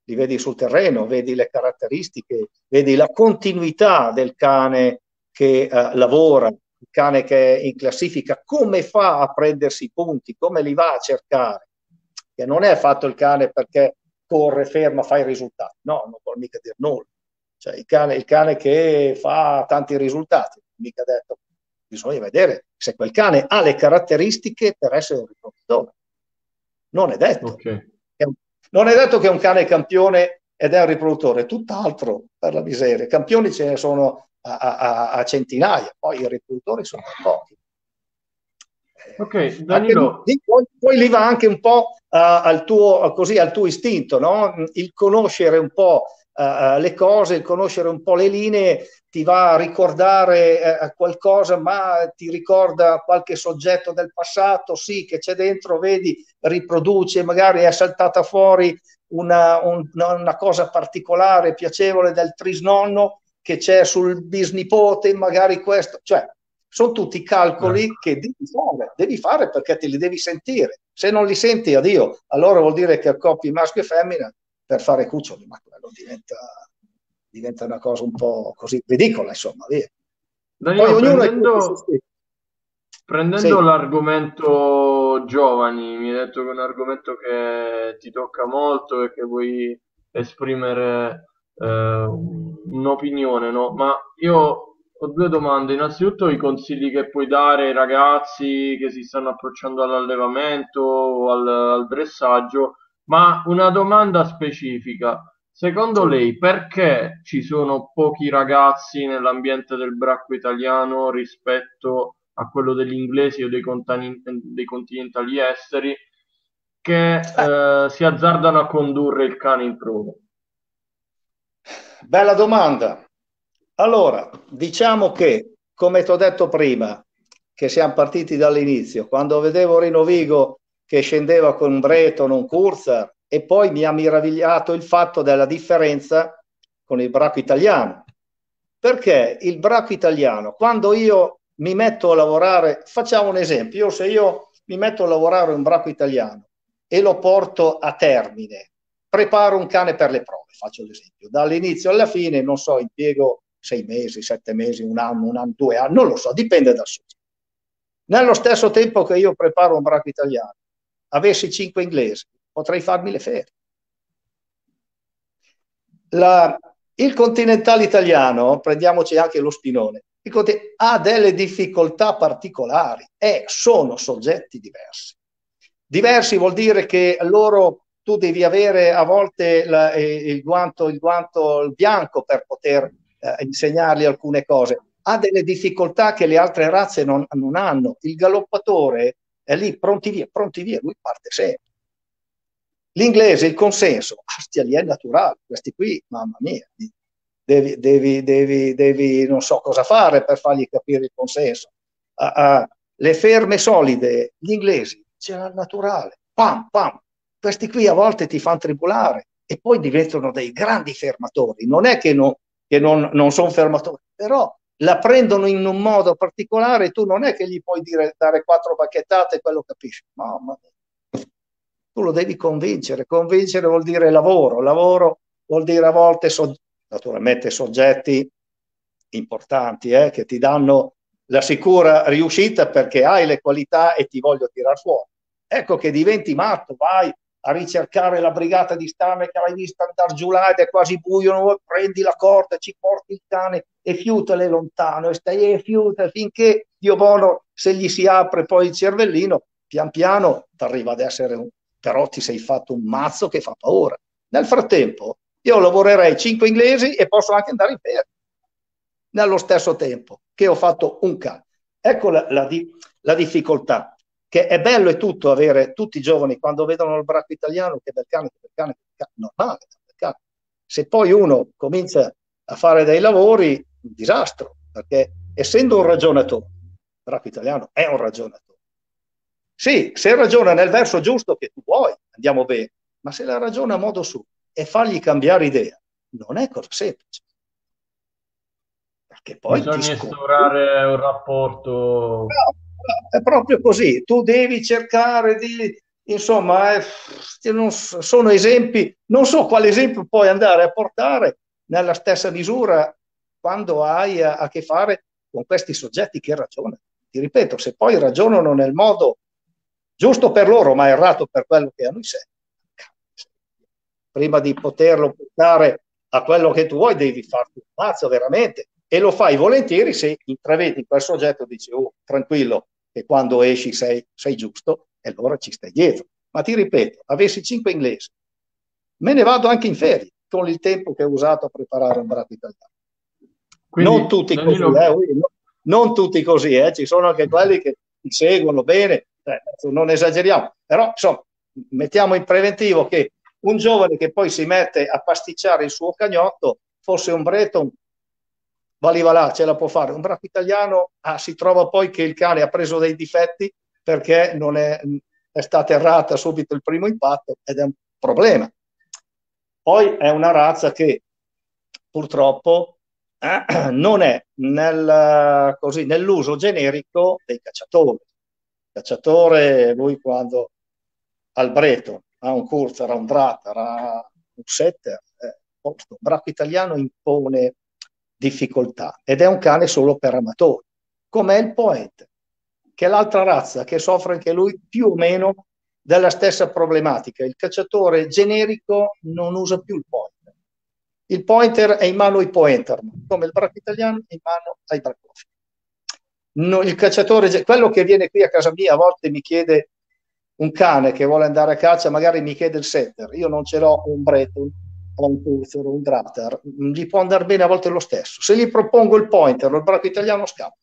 li vedi sul terreno, vedi le caratteristiche, vedi la continuità del cane che lavora, il cane che è in classifica, come fa a prendersi i punti, come li va a cercare, che non è fatto il cane perché corre, ferma, fa i risultati, no, non vuol mica dire nulla. Cioè, il cane che fa tanti risultati, mica detto, bisogna vedere se quel cane ha le caratteristiche per essere un riproduttore. Non è detto.
Ok.
Non è detto che un cane è campione ed è un riproduttore, tutt'altro, per la miseria. Campioni ce ne sono a centinaia, poi i riproduttori sono pochi.
Ok,
Anche
Danilo,
poi lì va anche un po' al tuo istinto, no? Il conoscere un po' le cose, il conoscere un po' le linee ti va a ricordare qualcosa, ma ti ricorda qualche soggetto del passato, sì, che c'è dentro, vedi, riproduce, magari è saltata fuori una cosa particolare, piacevole del trisnonno che c'è sul bisnipote, magari questo, cioè sono tutti calcoli che devi fare perché te li devi sentire. Se non li senti, addio, allora vuol dire che accoppi maschio e femmina per fare cuccioli, ma quello diventa una cosa un po' così ridicola, insomma, via. Poi
Danilo,
ognuno è colto su sé.
prendendo
Sì.
l'argomento giovani, mi hai detto che è un argomento che ti tocca molto e che vuoi esprimere un'opinione, no? Ma io ho due domande. Innanzitutto, i consigli che puoi dare ai ragazzi che si stanno approcciando all'allevamento o al dressaggio, ma una domanda specifica. Secondo
Sì.
lei, perché ci sono pochi ragazzi nell'ambiente del bracco italiano rispetto a quello degli inglesi o dei continentali esteri che si azzardano a condurre il cane in prova?
Bella domanda. Allora, diciamo che, come ti ho detto prima, che siamo partiti dall'inizio, quando vedevo Rino Vigo che scendeva con un Breton, un Kurzer, e poi mi ha meravigliato il fatto della differenza con il bracco italiano. Perché il bracco italiano, quando io mi metto a lavorare, facciamo un esempio, se io mi metto a lavorare un bracco italiano e lo porto a termine, preparo un cane per le prove, faccio l'esempio, dall'inizio alla fine, non so, impiego 6 mesi, 7 mesi, un anno, 2 anni, non lo so, dipende dal soggetto. Nello stesso tempo che io preparo un bracco italiano, avessi 5 inglesi, potrei farmi le ferie. Il continentale italiano, prendiamoci anche lo spinone, ha delle difficoltà particolari e sono soggetti diversi. Diversi vuol dire che loro tu devi avere a volte il guanto bianco per poter insegnargli alcune cose. Ha delle difficoltà che le altre razze non hanno. Il galoppatore è lì, pronti via, lui parte sempre. L'inglese, il consenso, lì è naturale, questi qui, mamma mia, devi non so cosa fare per fargli capire il consenso. Le ferme solide, gli inglesi, c'è il naturale, pam, pam. Questi qui a volte ti fanno tribulare e poi diventano dei grandi fermatori. Non è che non sono fermatori, però la prendono in un modo particolare e tu non è che gli puoi dare 4 bacchettate e quello capisci. Mamma mia. Tu lo devi convincere. Convincere vuol dire lavoro. Lavoro vuol dire a volte, naturalmente, soggetti importanti che ti danno la sicura riuscita perché hai le qualità e ti voglio tirar fuori. Ecco che diventi matto, vai a ricercare la brigata di stame che l'hai vista andare giù là ed è quasi buio, prendi la corda, ci porti il cane e fiutale lontano e stai e fiuta finché, Dio buono, se gli si apre poi il cervellino, pian piano ti arriva ad essere però ti sei fatto un mazzo che fa paura. Nel frattempo io lavorerei 5 inglesi e posso anche andare in ferie nello stesso tempo che ho fatto un cane. Ecco la difficoltà, che è bello e tutto avere tutti i giovani quando vedono il bracco italiano che bel cane, normale, bel cane. Se poi uno comincia a fare dei lavori, un disastro, perché essendo un ragionatore, il bracco italiano è un ragionatore. Sì, se ragiona nel verso giusto che tu vuoi, andiamo bene, ma se la ragiona a modo suo e fargli cambiare idea, non è cosa semplice. Perché poi ti
Bisogna
scontri.
instaurare un rapporto.
È proprio così, tu devi cercare insomma, sono esempi, non so quale esempio puoi andare a portare nella stessa misura quando hai a che fare con questi soggetti che ragionano. Ti ripeto, se poi ragionano nel modo giusto per loro, ma errato per quello che hanno in sé, prima di poterlo portare a quello che tu vuoi, devi farti un mazzo veramente. E lo fai volentieri se intravedi quel soggetto e dici, oh, tranquillo, che quando esci sei giusto, e allora ci stai dietro. Ma ti ripeto, avessi 5 inglesi, me ne vado anche in ferie con il tempo che ho usato a preparare un braccio italiano. Non
Quindi,
tutti così,
Danilo,
non tutti così, ci sono anche quelli che ti seguono bene, non esageriamo, però insomma, mettiamo in preventivo che un giovane che poi si mette a pasticciare il suo cagnotto, fosse un Breton, va là, ce la può fare. Un bracco italiano, si trova poi che il cane ha preso dei difetti perché non è stata errata subito il primo impatto ed è un problema. Poi è una razza che purtroppo non è nell'uso generico dei cacciatori. Il cacciatore, lui quando al Breton ha un Kurzer, ha un Dratter, ha un Setter, un bracco italiano impone difficoltà ed è un cane solo per amatori, come è il Pointer, che è l'altra razza che soffre anche lui più o meno della stessa problematica. Il cacciatore generico non usa più il Pointer. Il Pointer è in mano ai Pointer, come il bracco italiano è in mano ai braccofi. No, il cacciatore, quello che viene qui a casa mia a volte mi chiede un cane che vuole andare a caccia, magari mi chiede il setter, io non ce l'ho un Breton o un Pulsar o un Drafter, gli può andare bene a volte lo stesso. Se gli propongo il Pointer o il bracco italiano scappa.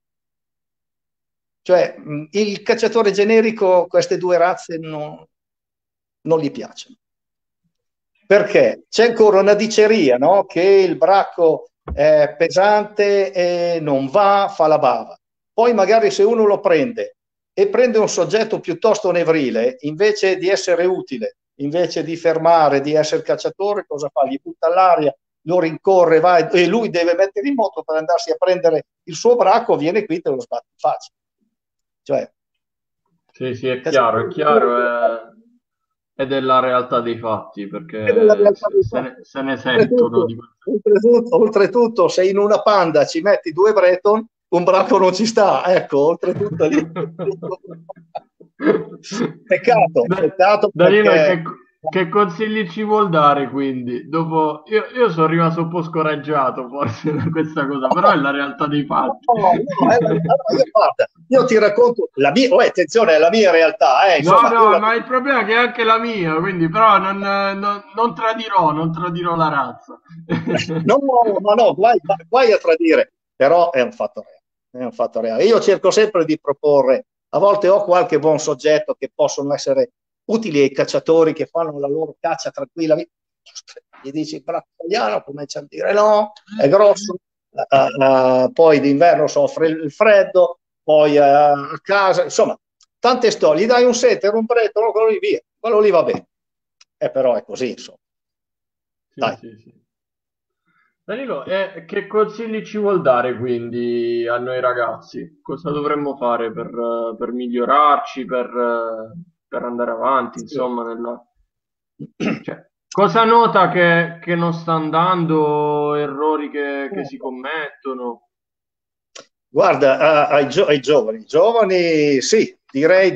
Cioè il cacciatore generico, queste due razze non gli piacciono. Perché c'è ancora una diceria, no? Che il bracco è pesante e non va, fa la bava. Poi magari se uno lo prende e prende un soggetto piuttosto nevrile, invece di essere utile, invece di fermare, di essere cacciatore, cosa fa? Gli butta all'aria, lo rincorre, va e lui deve mettere in moto per andarsi a prendere il suo bracco, viene qui e te lo sbatte in faccia. Cioè,
sì, è chiaro, ed è la realtà dei fatti,
è della
perché
realtà dei fatti.
se ne sentono di questo.
Oltretutto, se in una panda ci metti due Breton, un bracco non ci sta. Ecco, oltretutto lì. Peccato, peccato
Danilo,
perché...
che consigli ci vuol dare quindi? Dopo, io sono rimasto un po' scoraggiato forse da questa cosa, però è la realtà dei fatti.
Guarda, io ti racconto la mia, attenzione, è la mia realtà,
No,
insomma,
no, ma il problema è che è anche la mia, quindi però non tradirò la razza.
no, ma no, guai a tradire, però è un fatto reale. È un fatto reale. Io cerco sempre di proporre, a volte ho qualche buon soggetto che possono essere utili ai cacciatori che fanno la loro caccia tranquilla. Gli dici braccio italiano, comincia a dire no, è grosso, poi d'inverno soffre il freddo, poi a casa, insomma, tante storie. Gli dai un setter, un bretolo, quello lì via, quello lì va bene. Però è così, insomma.
Sì,
Dai.
sì, sì. Danilo, che consigli ci vuol dare quindi a noi ragazzi? Cosa dovremmo fare per migliorarci, per andare avanti, insomma, cioè, cosa nota che non sta andando, errori che si commettono?
Guarda, ai giovani sì, direi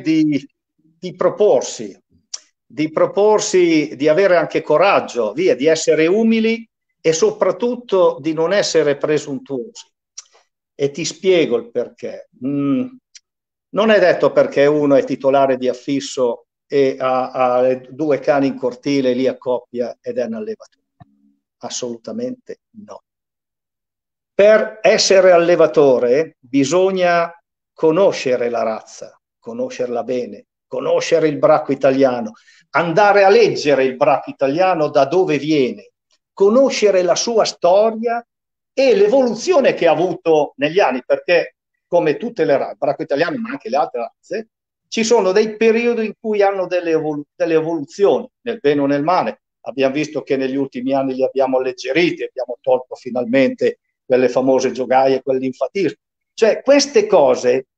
di proporsi, di avere anche coraggio, via, di essere umili e soprattutto di non essere presuntuosi. E ti spiego il perché. Non è detto perché uno è titolare di affisso e ha due cani in cortile, li accoppia ed è un allevatore. Assolutamente no. Per essere allevatore bisogna conoscere la razza, conoscerla bene, conoscere il bracco italiano, andare a leggere il bracco italiano da dove viene, conoscere la sua storia e l'evoluzione che ha avuto negli anni, perché come tutte le razze, il bracco italiano ma anche le altre razze, ci sono dei periodi in cui hanno delle evoluzioni, nel bene o nel male. Abbiamo visto che negli ultimi anni li abbiamo alleggeriti, abbiamo tolto finalmente quelle famose giogaie, quell'infatismo. Cioè queste cose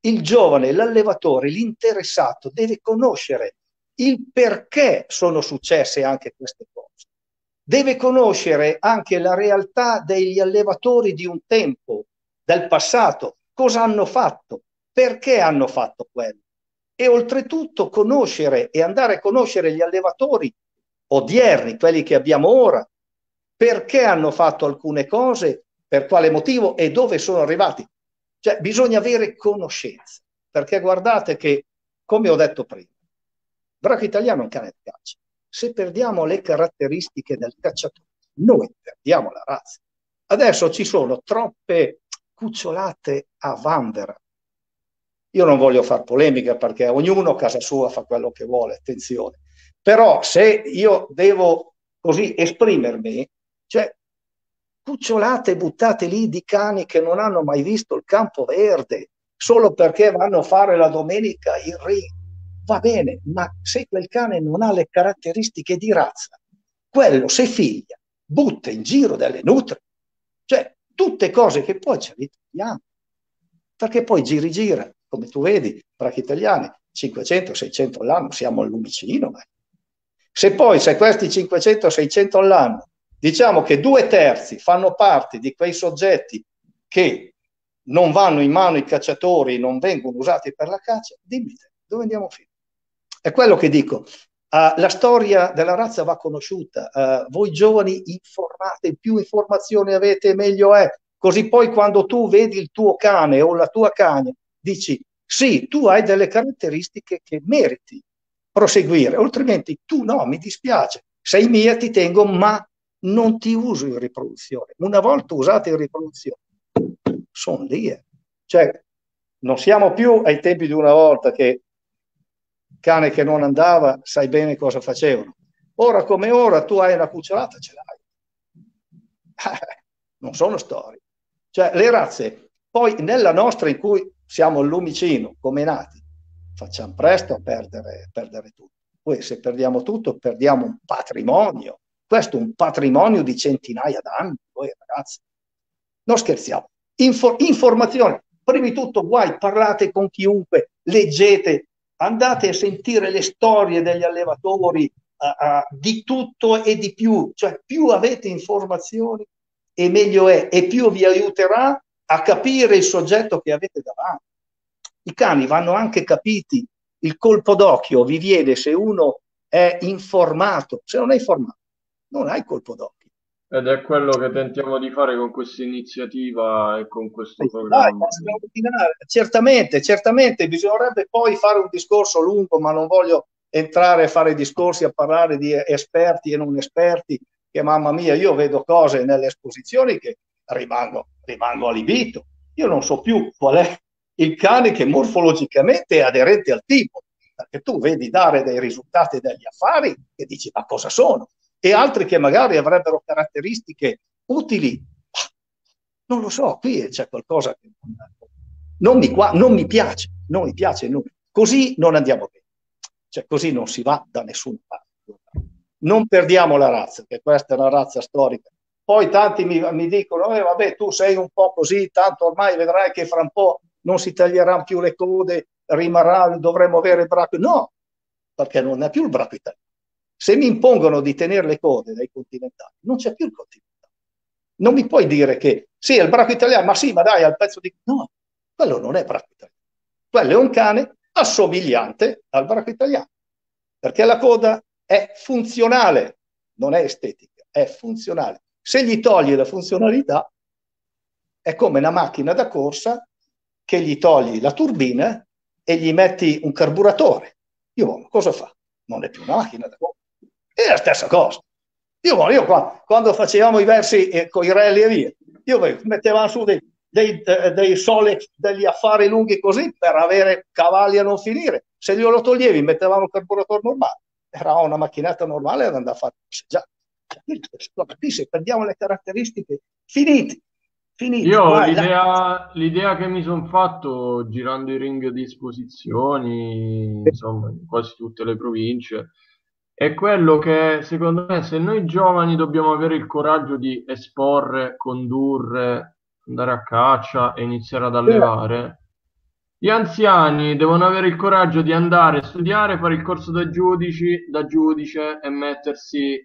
il giovane, l'allevatore, l'interessato deve conoscere il perché sono successe anche queste cose. Deve conoscere anche la realtà degli allevatori di un tempo, del passato, cosa hanno fatto, perché hanno fatto quello. E oltretutto conoscere e andare a conoscere gli allevatori odierni, quelli che abbiamo ora, perché hanno fatto alcune cose, per quale motivo e dove sono arrivati. Cioè bisogna avere conoscenza, perché guardate che, come ho detto prima, Braco Italiano è un cane di caccia. Se perdiamo le caratteristiche del cacciatore, noi perdiamo la razza. Adesso ci sono troppe cucciolate a vanvera. Io non voglio fare polemica perché ognuno a casa sua fa quello che vuole, attenzione. Però se io devo così esprimermi, cioè cucciolate buttate lì di cani che non hanno mai visto il campo verde, solo perché vanno a fare la domenica il ring. Va bene, ma se quel cane non ha le caratteristiche di razza, quello se figlia, butta in giro delle nutrie. Cioè, tutte cose che poi ce le troviamo. Perché poi gira, come tu vedi, brachi italiani, 500-600 all'anno, siamo al lumicino. Se questi 500-600 all'anno, diciamo che 2/3 fanno parte di quei soggetti che non vanno in mano ai cacciatori, non vengono usati per la caccia, dimmi te, dove andiamo a finire? È quello che dico. La storia della razza va conosciuta. Voi giovani informate, più informazioni avete meglio è. Così poi quando tu vedi il tuo cane o la tua cane, dici sì, tu hai delle caratteristiche che meriti proseguire, altrimenti tu no, mi dispiace, sei mia, ti tengo, ma non ti uso in riproduzione. Una volta usate in riproduzione, sono lì. Cioè, non siamo più ai tempi di una volta che cane che non andava, sai bene cosa facevano. Ora come ora tu hai una cucciolata, ce l'hai. Non sono storie. Cioè le razze, poi nella nostra in cui siamo al lumicino, come nati, facciamo presto a perdere tutto. Poi se perdiamo tutto, perdiamo un patrimonio. Questo è un patrimonio di centinaia d'anni, voi ragazzi. Non scherziamo. Informazione. Prima di tutto, guai, parlate con chiunque, leggete, andate a sentire le storie degli allevatori, di tutto e di più. Cioè, più avete informazioni e meglio è, e più vi aiuterà a capire il soggetto che avete davanti. I cani vanno anche capiti, il colpo d'occhio vi viene se uno è informato, se non è informato non hai colpo d'occhio.
Ed è quello che tentiamo di fare con questa iniziativa e con questo
Dai,
programma.
certamente, bisognerebbe poi fare un discorso lungo, ma non voglio entrare a fare discorsi, a parlare di esperti e non esperti, che mamma mia, io vedo cose nelle esposizioni che rimango allibito. Io non so più qual è il cane che morfologicamente è aderente al tipo, perché tu vedi dare dei risultati degli affari e dici ma cosa sono? E altri che magari avrebbero caratteristiche utili. Non lo so, qui c'è qualcosa che non mi piace, non mi piace. Così non andiamo bene. Cioè, così non si va da nessuna parte. Non perdiamo la razza, che questa è una razza storica. Poi tanti mi dicono, vabbè, tu sei un po' così, tanto ormai vedrai che fra un po' non si taglieranno più le code, dovremmo avere il braco. No, perché non è più il braco italiano. Se mi impongono di tenere le code dai continentali, non c'è più il continentale. Non mi puoi dire che sì, è il braco italiano, ma sì, ma dai, al pezzo di... No, quello non è braco italiano. Quello è un cane assomigliante al braco italiano, perché la coda è funzionale, non è estetica, è funzionale. Se gli togli la funzionalità, è come una macchina da corsa che gli togli la turbina e gli metti un carburatore. Io cosa fa? Non è più una macchina da corsa. È la stessa cosa. Io quando facevamo i versi con i rally e via, mettevamo su dei Solex, degli affari lunghi così per avere cavalli a non finire. Se glielo toglievi, mettevamo il carburatore normale. Era una macchinetta normale ad andare a fare passeggiare. Qui se perdiamo le caratteristiche, finiti.
Io l'idea che mi sono fatto girando i ring di esposizioni, insomma, in quasi tutte le province, è quello che secondo me se noi giovani dobbiamo avere il coraggio di esporre, condurre, andare a caccia e iniziare ad allevare, Gli anziani devono avere il coraggio di andare a studiare, fare il corso da giudice e mettersi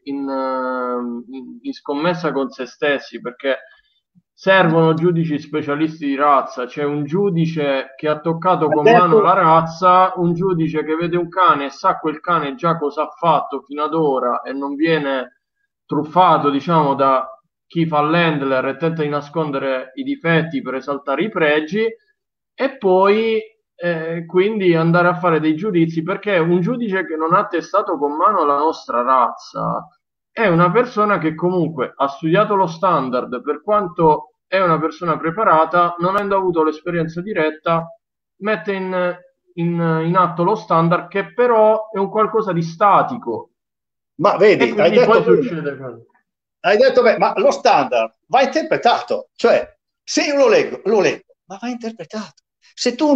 in scommessa con se stessi, perché servono giudici specialisti di razza. C'è un giudice che ha toccato
Hai
con mano
detto,
la razza, un giudice che vede un cane e sa quel cane già cosa ha fatto fino ad ora e non viene truffato, diciamo, da chi fa l'handler e tenta di nascondere i difetti per esaltare i pregi, e poi quindi andare a fare dei giudizi, perché un giudice che non ha testato con mano la nostra razza è una persona che comunque ha studiato lo standard, per quanto è una persona preparata, non avendo avuto l'esperienza diretta, mette in atto lo standard che però è un qualcosa di statico,
ma
e
vedi,
quindi poi succede quello.
hai detto bene, ma lo standard va interpretato, cioè se io lo leggo, ma va interpretato. Se tu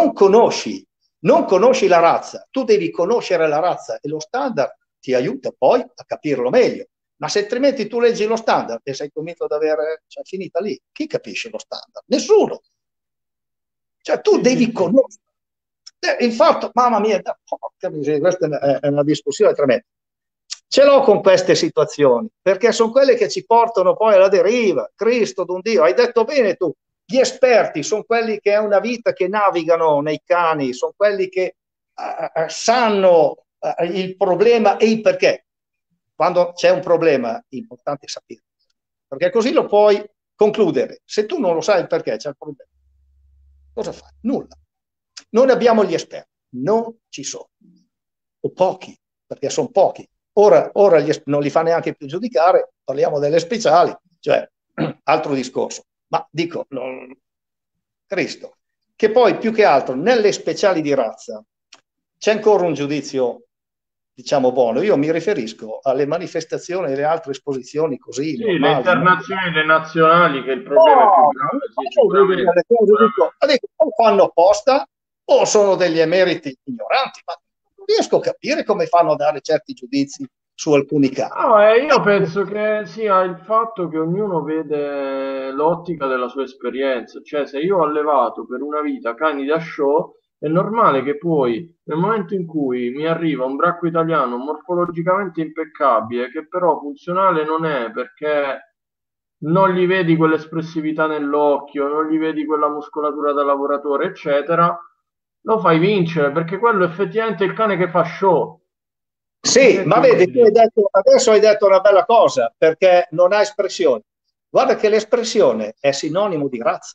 non conosci la razza, tu devi conoscere la razza e lo standard ti aiuta poi a capirlo meglio. Ma se altrimenti tu leggi lo standard e sei convinto di avere, cioè, finita lì, chi capisce lo standard? Nessuno. Cioè tu
Sì, sì,
devi
sì.
conoscere. Il fatto, mamma mia, porca miseria, questa è una discussione tremenda. Ce l'ho con queste situazioni, perché sono quelle che ci portano poi alla deriva. Cristo d'un Dio, hai detto bene tu, gli esperti sono quelli che è una vita che navigano nei cani, sono quelli che sanno il problema e il perché. Quando c'è un problema, è importante sapere, perché così lo puoi concludere. Se tu non lo sai il perché c'è il problema, cosa fai? Nulla. Non abbiamo gli esperti, non ci sono, o pochi, perché sono pochi. Ora non li fa neanche più giudicare, parliamo delle speciali, cioè altro discorso. Ma dico, Cristo, che poi più che altro nelle speciali di razza c'è ancora un giudizio, diciamo, buono. Io mi riferisco alle manifestazioni e alle altre esposizioni così
Sì, le
normali, no?
internazionali e le nazionali, che il problema è più
No,
grave, sì,
io vedo
sicuramente,
delle cose,
sicuramente.
dico, o fanno apposta o sono degli emeriti ignoranti, ma non riesco a capire come fanno a dare certi giudizi su alcuni casi.
No, io penso che sia il fatto che ognuno vede l'ottica della sua esperienza, cioè se io ho allevato per una vita cani da show, è normale che poi nel momento in cui mi arriva un bracco italiano morfologicamente impeccabile, che però funzionale non è, perché non gli vedi quell'espressività nell'occhio, non gli vedi quella muscolatura da lavoratore, eccetera, lo fai vincere, perché quello effettivamente è il cane che fa show.
Sì,
Che
ma
ti
vedi,
vuol dire?
adesso hai detto una bella cosa, perché non ha espressione. Guarda che l'espressione è sinonimo di razza.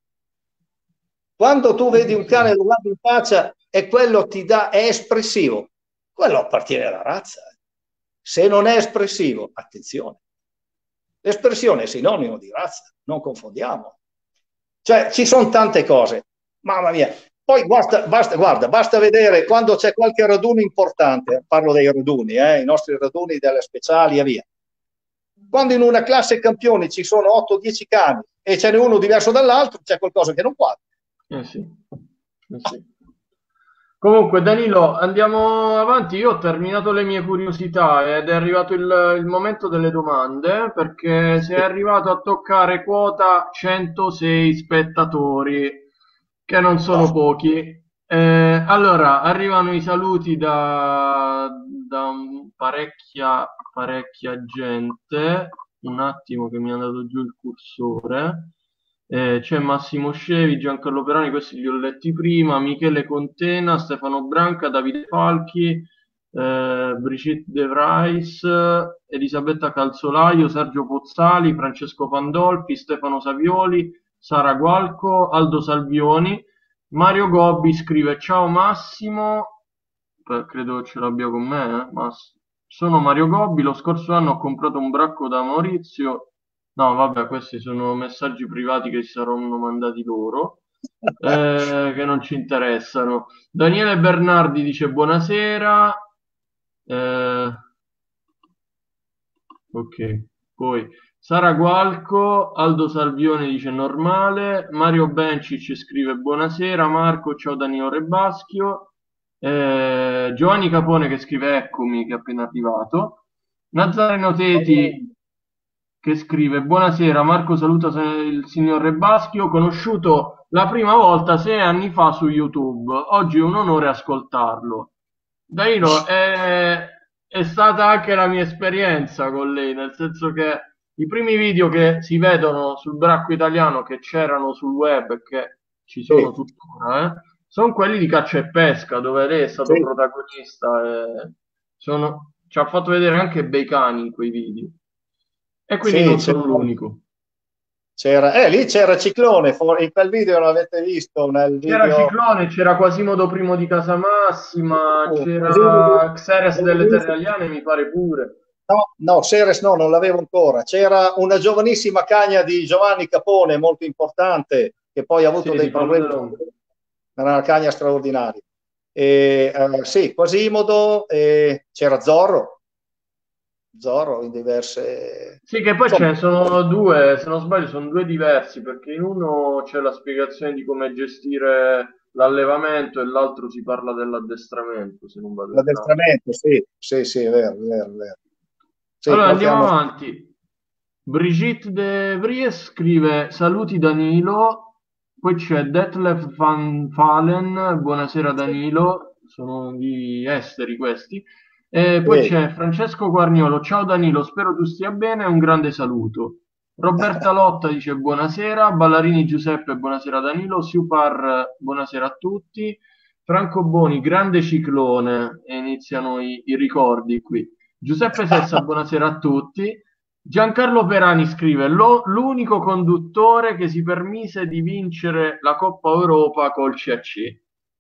Quando tu
Sì,
vedi
sì,
un
sì.
cane e lo guardi in faccia e quello ti dà, è espressivo, quello appartiene alla razza. Se non è espressivo, attenzione. L'espressione è sinonimo di razza, non confondiamo. Cioè, ci sono tante cose, mamma mia. Poi basta vedere quando c'è qualche raduno importante, parlo dei raduni, i nostri raduni delle speciali e via. Quando in una classe campioni ci sono 8-10 cani e ce n'è uno diverso dall'altro, c'è qualcosa che non quadra.
Eh sì, eh sì. Comunque, Danilo, andiamo avanti. Io ho terminato le mie curiosità ed è arrivato il momento delle domande, perché sei arrivato a toccare quota 106 spettatori, che non sono
Oh,
pochi. Allora, arrivano i saluti da parecchia gente. Un attimo che mi è andato giù il cursore. C'è Massimo Scevi, Giancarlo Perani, questi li ho letti prima, Michele Contena, Stefano Branca, Davide Falchi, Brigitte De Vries, Elisabetta Calzolaio, Sergio Pozzali, Francesco Pandolfi, Stefano Savioli, Sara Gualco, Aldo Salvioni. Mario Gobbi scrive: Ciao Massimo, credo ce l'abbia con me, sono Mario Gobbi, lo scorso anno ho comprato un bracco da Maurizio. No, vabbè, questi sono messaggi privati che si saranno mandati loro, che non ci interessano. Daniele Bernardi dice buonasera. Eh, ok, poi Sara Gualco, Aldo Salvione dice normale, Mario Bencic scrive buonasera, Marco, ciao Danilo Rebaschio, Giovanni Capone che scrive eccomi, che è appena arrivato, Nazareno Teti che scrive: Buonasera, Marco saluta il signor Rebaschio, conosciuto la prima volta 6 anni fa su YouTube. Oggi è un onore ascoltarlo. Danilo, è stata anche la mia esperienza con lei, nel senso che i primi video che si vedono sul bracco italiano, che c'erano sul web e che ci sono
Sì,
tuttora, sono quelli di caccia e pesca, dove lei è stato
sì,
protagonista e ci ha fatto vedere anche bei cani in quei video. E quindi
sì,
non sono l'unico.
lì c'era Ciclone, in quel video l'avete visto, nel
C'era
video.
Ciclone, c'era Quasimodo I di Casamassima,
Quasimodo,
c'era Xeres delle Terre Aliane, mi pare pure.
no, no, Ceres no, non l'avevo ancora. C'era una giovanissima cagna di Giovanni Capone, molto importante, che poi ha avuto
Sì,
dei
di Palude
problemi.
Longo.
Era una cagna straordinaria. Sì, Quasimodo, c'era Zorro, Zorro in diverse.
Sì, che poi ce
Insomma,
ne sono due, se non sbaglio, sono due diversi, perché in uno c'è la spiegazione di come gestire l'allevamento e l'altro si parla dell'addestramento, se non vado errato.
l'addestramento, sì, sì, sì, è vero, è vero, è vero. Sì,
Allora
qualche
andiamo
anno fa.
avanti. Brigitte De Vries scrive: Saluti Danilo. Poi c'è Detlef Van Falen. Buonasera Danilo. Sono di esteri questi. E poi
Sì.
c'è Francesco Guarniolo. Ciao Danilo, spero tu stia bene. Un grande saluto. Roberta Lotta dice buonasera. Ballarini Giuseppe, buonasera Danilo. Siupar, buonasera a tutti. Franco Boni, grande ciclone. E iniziano i ricordi qui. Giuseppe Sessa, buonasera a tutti. Giancarlo Perani scrive: L'unico conduttore che si permise di vincere la Coppa Europa col CAC.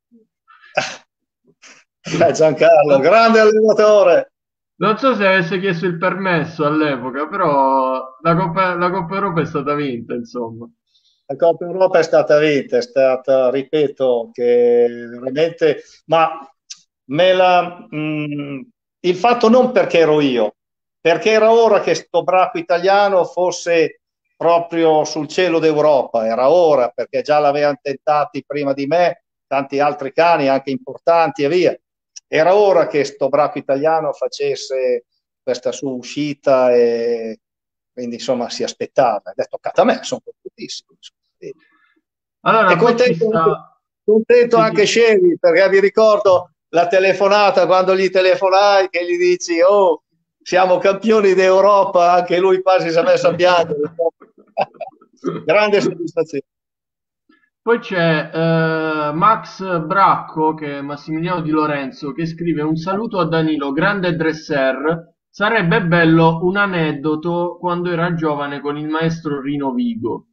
Giancarlo,
Non
grande allenatore.
non so se avesse chiesto il permesso all'epoca, però la Coppa Europa è stata vinta, insomma.
La Coppa Europa è stata vinta, è stata, ripeto, che veramente, ma me la, il fatto non perché ero io, perché era ora che sto bracco italiano fosse proprio sul cielo d'Europa, era ora perché già l'avevano tentati prima di me, tanti altri cani anche importanti e via. Era ora che sto bracco italiano facesse questa sua uscita e quindi insomma si aspettava. Ed è toccata a me, sono contentissimo. E
Allora, poi ci sta.
contento
Sì,
anche
sì.
Scevi, perché mi ricordo la telefonata quando gli telefonai che gli dici, oh, siamo campioni d'Europa, anche lui quasi si è messo a piangere. Grande soddisfazione.
Poi c'è Max Bracco, che è Massimiliano Di Lorenzo, che scrive un saluto a Danilo, grande dresser. Sarebbe bello un aneddoto quando era giovane con il maestro Rino Vigo.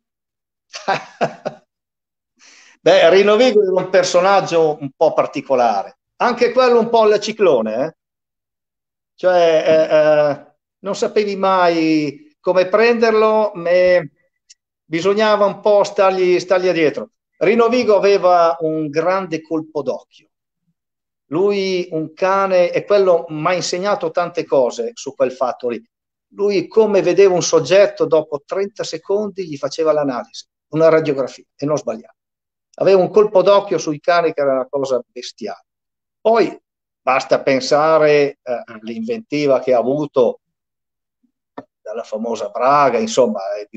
Beh, Rino Vigo era un personaggio un po' particolare, anche quello un po' alla Ciclone, eh? Cioè non sapevi mai come prenderlo, bisognava un po' stargli dietro. Rino Vigo aveva un grande colpo d'occhio. Lui, un cane, e quello mi ha insegnato tante cose su quel fatto lì. Lui, come vedeva un soggetto, dopo 30 secondi gli faceva l'analisi, una radiografia, e non sbagliava. Aveva un colpo d'occhio sui cani che era una cosa bestiale. Poi basta pensare all'inventiva che ha avuto dalla famosa Braga, insomma,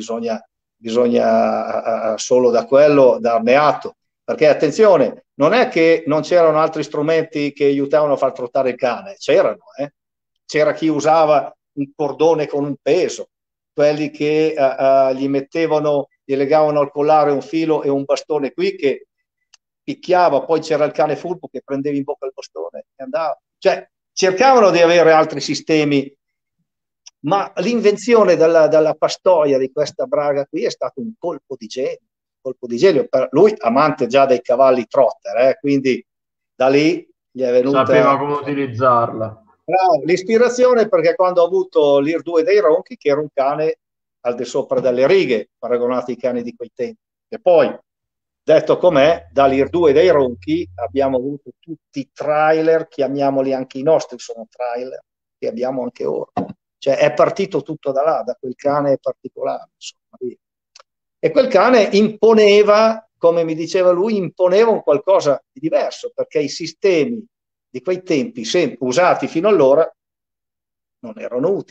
bisogna solo da quello darne atto. Perché attenzione, non è che non c'erano altri strumenti che aiutavano a far trottare il cane, c'erano, eh? C'era chi usava un cordone con un peso, quelli che gli mettevano, gli legavano al collare un filo e un bastone qui che picchiava, poi c'era il cane fulpo che prendeva in bocca il bastone e andava. Cioè, cercavano di avere altri sistemi, ma l'invenzione dalla Pastoia di questa Braga qui è stato un colpo di genio. Colpo di genio. Per lui, amante già dei cavalli trotter, quindi da lì gli è
Sapeva
venuta
come utilizzarla.
l'ispirazione, perché quando ha avuto l'Ir 2 dei Ronchi, che era un cane al di sopra delle righe, paragonato ai cani di quei tempi. E poi, detto com'è, dall'Ir 2 dei Ronchi abbiamo avuto tutti i trailer, chiamiamoli anche i nostri, sono trailer, che abbiamo anche ora. Cioè è partito tutto da là, da quel cane particolare. Insomma. E quel cane imponeva, come mi diceva lui, imponeva un qualcosa di diverso, perché i sistemi di quei tempi, sempre usati fino allora, non erano utili.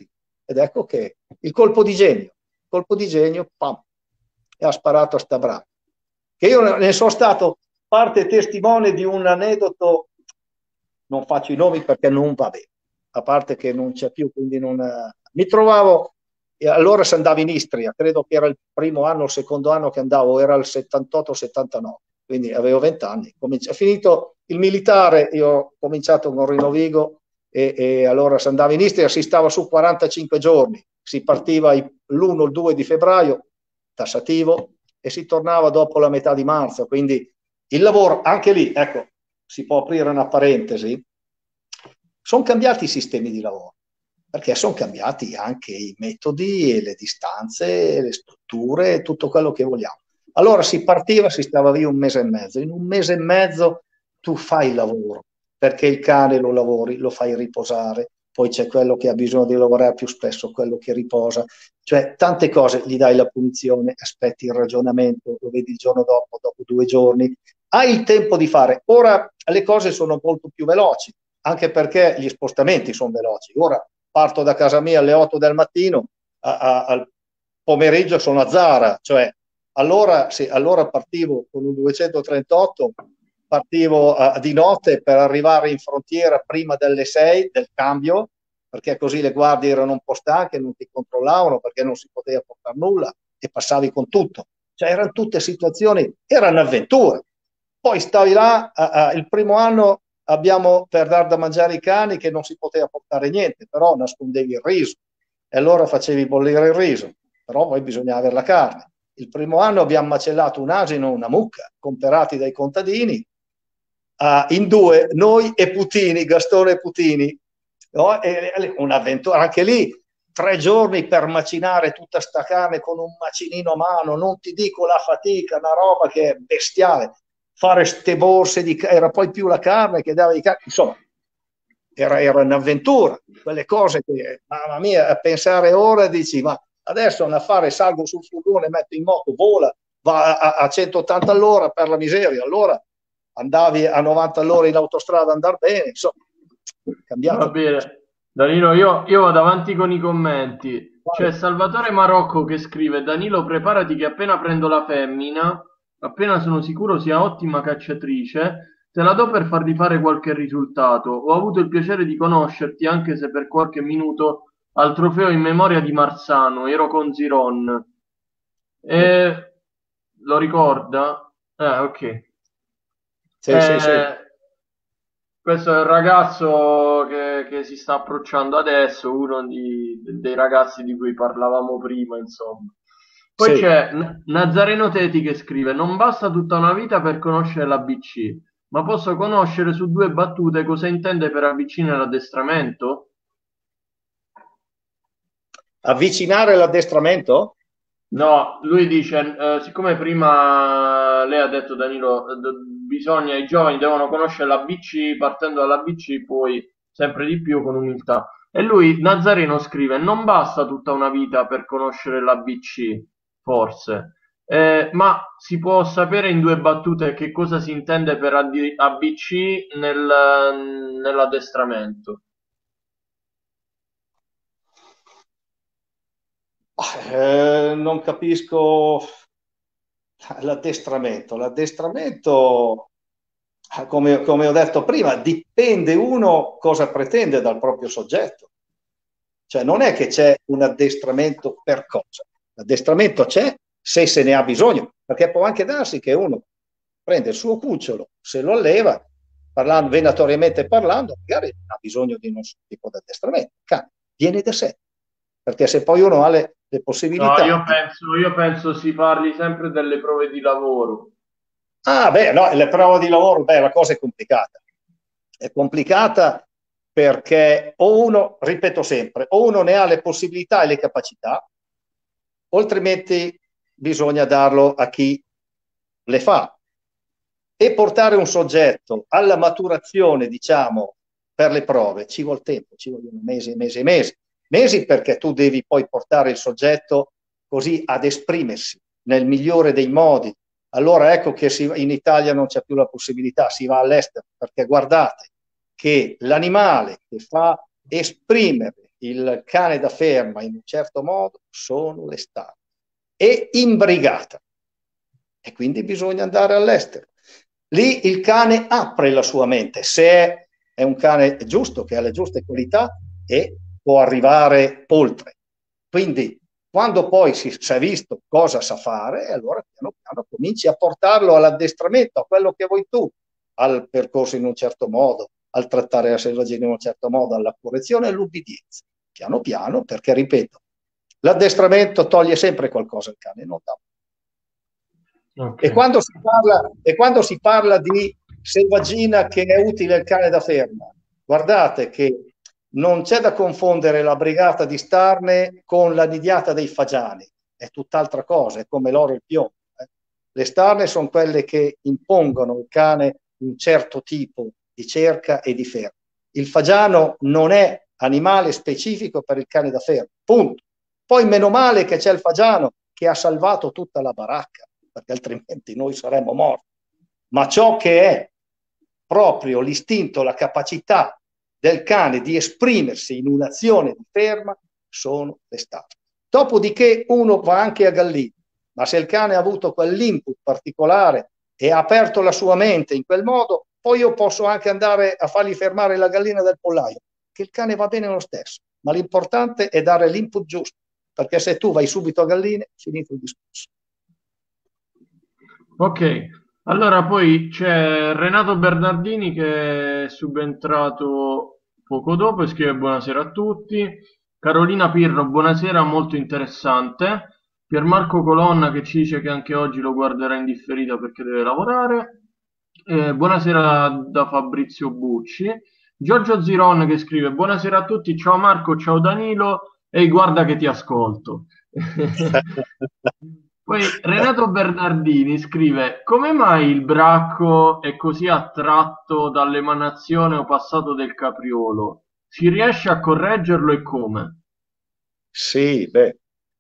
ed ecco che il colpo di genio, pam, e ha sparato a sta brava. Che io ne sono stato parte testimone di un aneddoto, non faccio i nomi perché non va bene, a parte che non c'è più, quindi non... Mi trovavo, e allora si andava in Istria, credo che era il primo anno, il secondo anno che andavo, era il 78-79, quindi avevo 20 anni. Finito il militare, io ho cominciato con Rino Vigo e allora si andava in Istria, si stava su 45 giorni, si partiva l'1 il 2 di febbraio, tassativo, e si tornava dopo la metà di marzo, quindi il lavoro, anche lì, ecco, si può aprire una parentesi, sono cambiati i sistemi di lavoro, perché sono cambiati anche i metodi e le distanze, le strutture, tutto quello che vogliamo. Allora si partiva, si stava via un mese e mezzo, in un mese e mezzo tu fai il lavoro, perché il cane lo lavori, lo fai riposare, poi c'è quello che ha bisogno di lavorare più spesso, quello che riposa, cioè tante cose, gli dai la punizione, aspetti il ragionamento, lo vedi il giorno dopo 2 giorni, hai il tempo di fare. Ora le cose sono molto più veloci, anche perché gli spostamenti sono veloci. Ora parto da casa mia alle 8 del mattino, al pomeriggio sono a Zara, cioè allora partivo con un 238, partivo di notte per arrivare in frontiera prima delle 6 del cambio, perché così le guardie erano un po' stanche, non ti controllavano perché non si poteva portare nulla e passavi con tutto. Cioè erano tutte situazioni, erano avventure. Poi stavi là, il primo anno abbiamo per dar da mangiare ai cani che non si poteva portare niente, però nascondevi il riso e allora facevi bollire il riso, però poi bisognava avere la carne. Il primo anno abbiamo macellato un asino e una mucca, comperati dai contadini, in 2, noi e Putini, Gastone e Putini, no? Un'avventura, anche lì 3 giorni per macinare tutta sta carne con un macinino a mano, non ti dico la fatica, una roba che è bestiale, fare ste borse era poi più la carne che dava i cani, insomma, era un'avventura, quelle cose che, mamma mia, a pensare ora dici, ma adesso un affare, salgo sul furgone, metto in moto, vola, va a 180 all'ora per la miseria, allora andavi a 90 all'ora in autostrada, andar bene, insomma, cambiato.
Va bene. Danilo, io vado avanti con i commenti. C'è Salvatore Marocco che scrive: Danilo, preparati che appena prendo la femmina, appena sono sicuro sia ottima cacciatrice, te la do per fargli fare qualche risultato. Ho avuto il piacere di conoscerti, anche se per qualche minuto, al trofeo in memoria di Marsano, ero con Ziron. E lo ricorda? Ok.
Sì, sì, sì.
Questo è il ragazzo che si sta approcciando adesso, uno dei ragazzi di cui parlavamo prima, insomma. Poi
Sì.
c'è Nazareno Teti che scrive: Non basta tutta una vita per conoscere l'ABC, ma posso conoscere su 2 battute cosa intende per ABC nell'addestramento?
Avvicinare l'addestramento?
No, lui dice, siccome prima lei ha detto, Danilo, bisogna, i giovani devono conoscere l'ABC, partendo dall'ABC, poi sempre di più con umiltà. E lui, Nazareno, scrive, non basta tutta una vita per conoscere l'ABC, forse, ma si può sapere in 2 battute che cosa si intende per ABC nell'addestramento.
Non capisco l'addestramento. L'addestramento, come ho detto prima, dipende uno cosa pretende dal proprio soggetto. Cioè non è che c'è un addestramento per cosa. L'addestramento c'è se ne ha bisogno, perché può anche darsi che uno prende il suo cucciolo, se lo alleva, parlando, venatoriamente parlando, magari non ha bisogno di un tipo di addestramento. Cane, viene da sé. Perché se poi uno ha le
No,
possibilità di...
io penso si parli sempre delle prove di lavoro.
Ah, beh, no, le prove di lavoro, beh, la cosa è complicata. È complicata perché o uno, ripeto sempre, o uno ne ha le possibilità e le capacità, o altrimenti bisogna darlo a chi le fa. E portare un soggetto alla maturazione, diciamo, per le prove, ci vuole tempo, ci vogliono mesi e mesi e mesi. Mesi perché tu devi poi portare il soggetto così ad esprimersi nel migliore dei modi. Allora ecco che in Italia non c'è più la possibilità, si va all'estero, perché guardate che l'animale che fa esprimere il cane da ferma in un certo modo sono le starne e in brigata, e quindi bisogna andare all'estero. Lì il cane apre la sua mente, se è un cane giusto, che ha le giuste qualità, e può arrivare oltre. Quindi quando poi si è visto cosa sa fare, allora piano piano cominci a portarlo all'addestramento, a quello che vuoi tu, al percorso in un certo modo, al trattare la selvaggina in un certo modo, alla correzione e all'ubbidienza. Piano piano, perché ripeto, l'addestramento toglie sempre qualcosa al cane, non da.
Ok.
E quando si parla di selvaggina che è utile il cane da ferma, guardate che non c'è da confondere la brigata di starne con la nidiata dei fagiani, è tutt'altra cosa, è come l'oro e il piombo. Le starne sono quelle che impongono al cane un certo tipo di cerca e di ferma. Il fagiano non è animale specifico per il cane da ferma, punto. Poi meno male che c'è il fagiano che ha salvato tutta la baracca, perché altrimenti noi saremmo morti. Ma ciò che è proprio l'istinto, la capacità del cane di esprimersi in un'azione di ferma sono le starne. Dopodiché uno va anche a gallina, ma se il cane ha avuto quell'input particolare e ha aperto la sua mente in quel modo, poi io posso anche andare a fargli fermare la gallina del pollaio, che il cane va bene lo stesso, ma l'importante è dare l'input giusto, perché se tu vai subito a galline, finito il discorso.
Ok, allora poi c'è Renato Bernardini che è subentrato poco dopo e scrive buonasera a tutti. Carolina Pirro, buonasera, molto interessante. Piermarco Colonna che ci dice che anche oggi lo guarderà in differita perché deve lavorare. Buonasera da Fabrizio Bucci. Giorgio Ziron che scrive buonasera a tutti, ciao Marco, ciao Danilo, ehi guarda che ti ascolto. Poi Renato Bernardini scrive: come mai il bracco è così attratto dall'emanazione o passato del capriolo? Si riesce a correggerlo e come?
Sì, beh.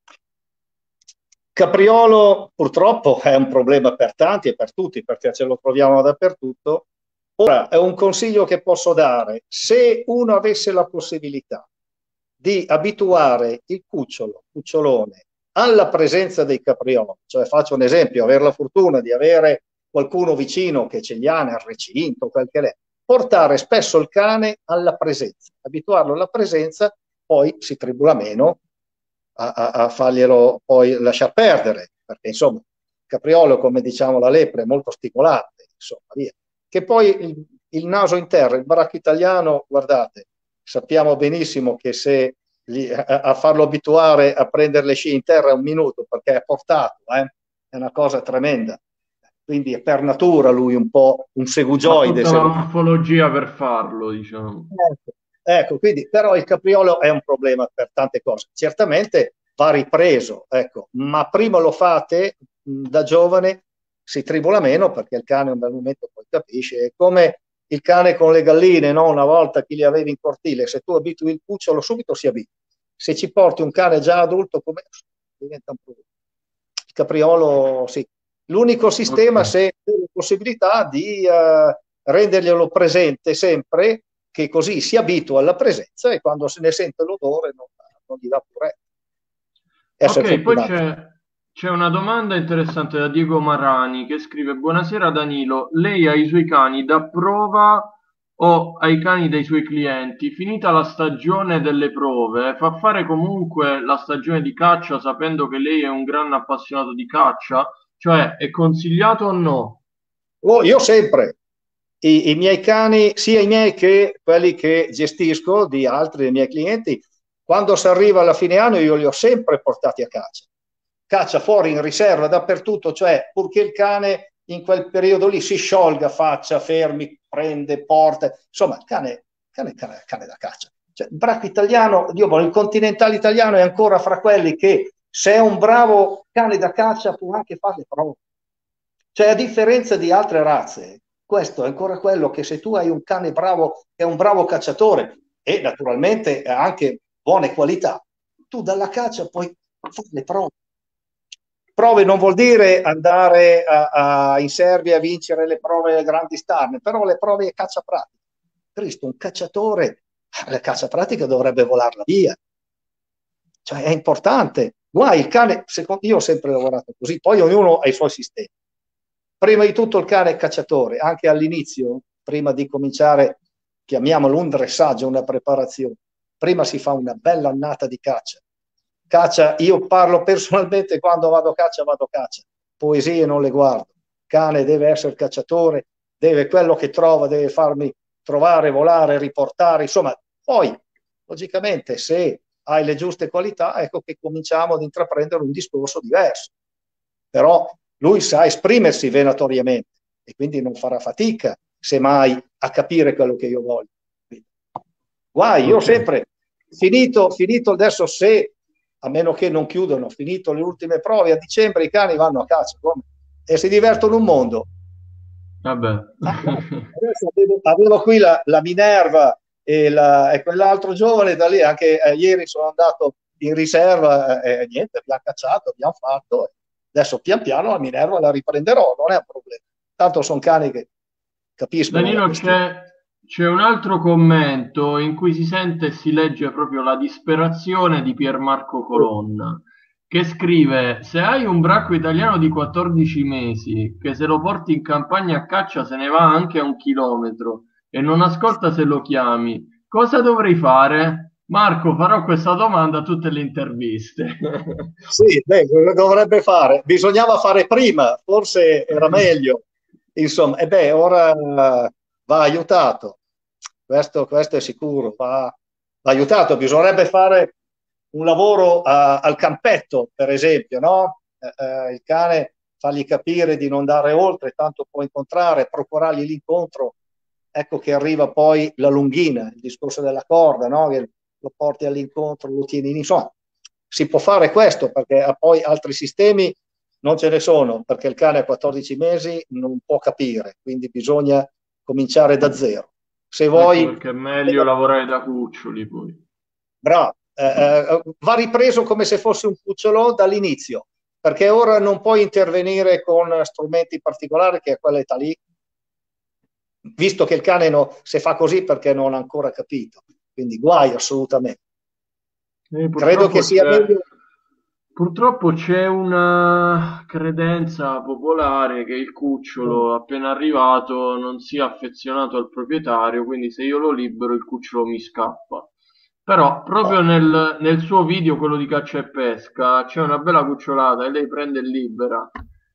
Capriolo purtroppo è un problema per tanti e per tutti, perché ce lo troviamo dappertutto. Ora, è un consiglio che posso dare: se uno avesse la possibilità di abituare il cucciolone alla presenza dei caprioli, cioè faccio un esempio, avere la fortuna di avere qualcuno vicino che ce li ha nel recinto, quel che è, portare spesso il cane alla presenza, abituarlo alla presenza, poi si tribula meno a farglielo poi lasciar perdere, perché insomma il capriolo, come diciamo la lepre, è molto stimolante, insomma, via. Che poi il naso in terra, il baracco italiano, guardate, sappiamo benissimo che se a farlo abituare a prendere le scie in terra è un minuto, perché è portato, è una cosa tremenda. Quindi è per natura lui un po' un
Ha
segugioide,
tutta
se
la
vogliamo.
morfologia per farlo, diciamo.
Ecco, quindi però il capriolo è un problema per tante cose. Certamente va ripreso, ecco, ma prima lo fate da giovane, si tribola meno perché il cane a un bel momento poi capisce. È come il cane con le galline, no? Una volta chi li avevi in cortile, se tu abitui il cucciolo subito si abitua. Se ci porti un cane già adulto, come diventa un problema. Il capriolo, sì. L'unico sistema,
Ok.
se hai la possibilità di renderglielo presente sempre, che così si abitua alla presenza e quando se ne sente l'odore non gli dà pure essere
Ok, poi
fortunato.
c'è una domanda interessante da Diego Marani che scrive: buonasera Danilo, lei ha i suoi cani da prova o ai cani dei suoi clienti? Finita la stagione delle prove, fa fare comunque la stagione di caccia sapendo che lei è un gran appassionato di caccia? Cioè, è consigliato o no?
Oh, io sempre, i miei cani, sia i miei che quelli che gestisco di altri dei miei clienti, quando si arriva alla fine anno io li ho sempre portati a caccia. Caccia fuori in riserva dappertutto, cioè purché il cane in quel periodo lì si sciolga, faccia, fermi, prende, porta, insomma, cane da caccia. Cioè, il bracco italiano, il continentale italiano è ancora fra quelli che se è un bravo cane da caccia può anche fare le prove. Cioè, a differenza di altre razze, questo è ancora quello che se tu hai un cane bravo, è un bravo cacciatore e naturalmente ha anche buone qualità, tu dalla caccia puoi fare le prove. Prove non vuol dire andare in Serbia a vincere le prove grandi star, però le prove caccia pratica. Cristo, un cacciatore, la caccia pratica dovrebbe volarla via. Cioè è importante. Guai, il cane, io ho sempre lavorato così, poi ognuno ha i suoi sistemi. Prima di tutto il cane è cacciatore, anche all'inizio, prima di cominciare, chiamiamolo un dressaggio, una preparazione, prima si fa una bella annata di caccia. Caccia, io parlo personalmente quando vado a caccia, poesie non le guardo. Cane deve essere cacciatore, deve quello che trova, deve farmi trovare, volare, riportare, insomma, poi logicamente se hai le giuste qualità, ecco che cominciamo ad intraprendere un discorso diverso. Però lui sa esprimersi venatoriamente e quindi non farà fatica, semmai, a capire quello che io voglio. Guai, io
Ok.
sempre, finito adesso se, a meno che non chiudono, finito le ultime prove, a dicembre i cani vanno a caccia come? E si divertono un mondo.
Vabbè.
Ah, no, adesso avevo qui la Minerva e quell'altro giovane da lì, anche ieri sono andato in riserva e niente, abbiamo cacciato, abbiamo fatto. Adesso pian piano la Minerva la riprenderò, non è un problema. Tanto sono cani che capiscono la
Danilo,
questione.
c'è un altro commento in cui si sente e si legge proprio la disperazione di Piermarco Colonna, che scrive: Se hai un bracco italiano di 14 mesi, che se lo porti in campagna a caccia se ne va anche a 1 chilometro e non ascolta se lo chiami, cosa dovrei fare? Marco, farò questa domanda a tutte le interviste.
Sì, beh, lo dovrebbe fare. Bisognava fare prima, forse era meglio. Insomma, e beh, ora va aiutato. Questo è sicuro, va aiutato. Bisognerebbe fare un lavoro al campetto, per esempio, no? Il cane fargli capire di non andare oltre, tanto può incontrare, procurargli l'incontro. Ecco che arriva poi la lunghina, il discorso della corda, no? Che lo porti all'incontro, lo tieni in... Insomma, si può fare questo perché poi altri sistemi non ce ne sono, perché il cane a 14 mesi non può capire, quindi bisogna cominciare da zero. Se
Ecco
vuoi,
perché è meglio lavorare da cuccioli poi.
bravo, va ripreso come se fosse un cucciolo dall'inizio, perché ora non puoi intervenire con strumenti particolari che a quell'età lì, visto che il cane se fa così perché non ha ancora capito, quindi guai assolutamente. Credo che sia meglio.
Purtroppo c'è una credenza popolare che il cucciolo appena arrivato non sia affezionato al proprietario, quindi se io lo libero il cucciolo mi scappa. Però proprio nel suo video, quello di caccia e pesca, c'è una bella cucciolata e lei prende e libera.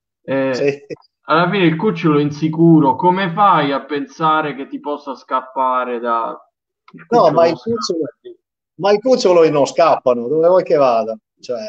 E
Sì.
alla fine il cucciolo è insicuro. Come fai a pensare che ti possa scappare da... Il
No,
cucciolo non scappa.
ma i cuccioli non scappano, dove vuoi che vada? Cioè,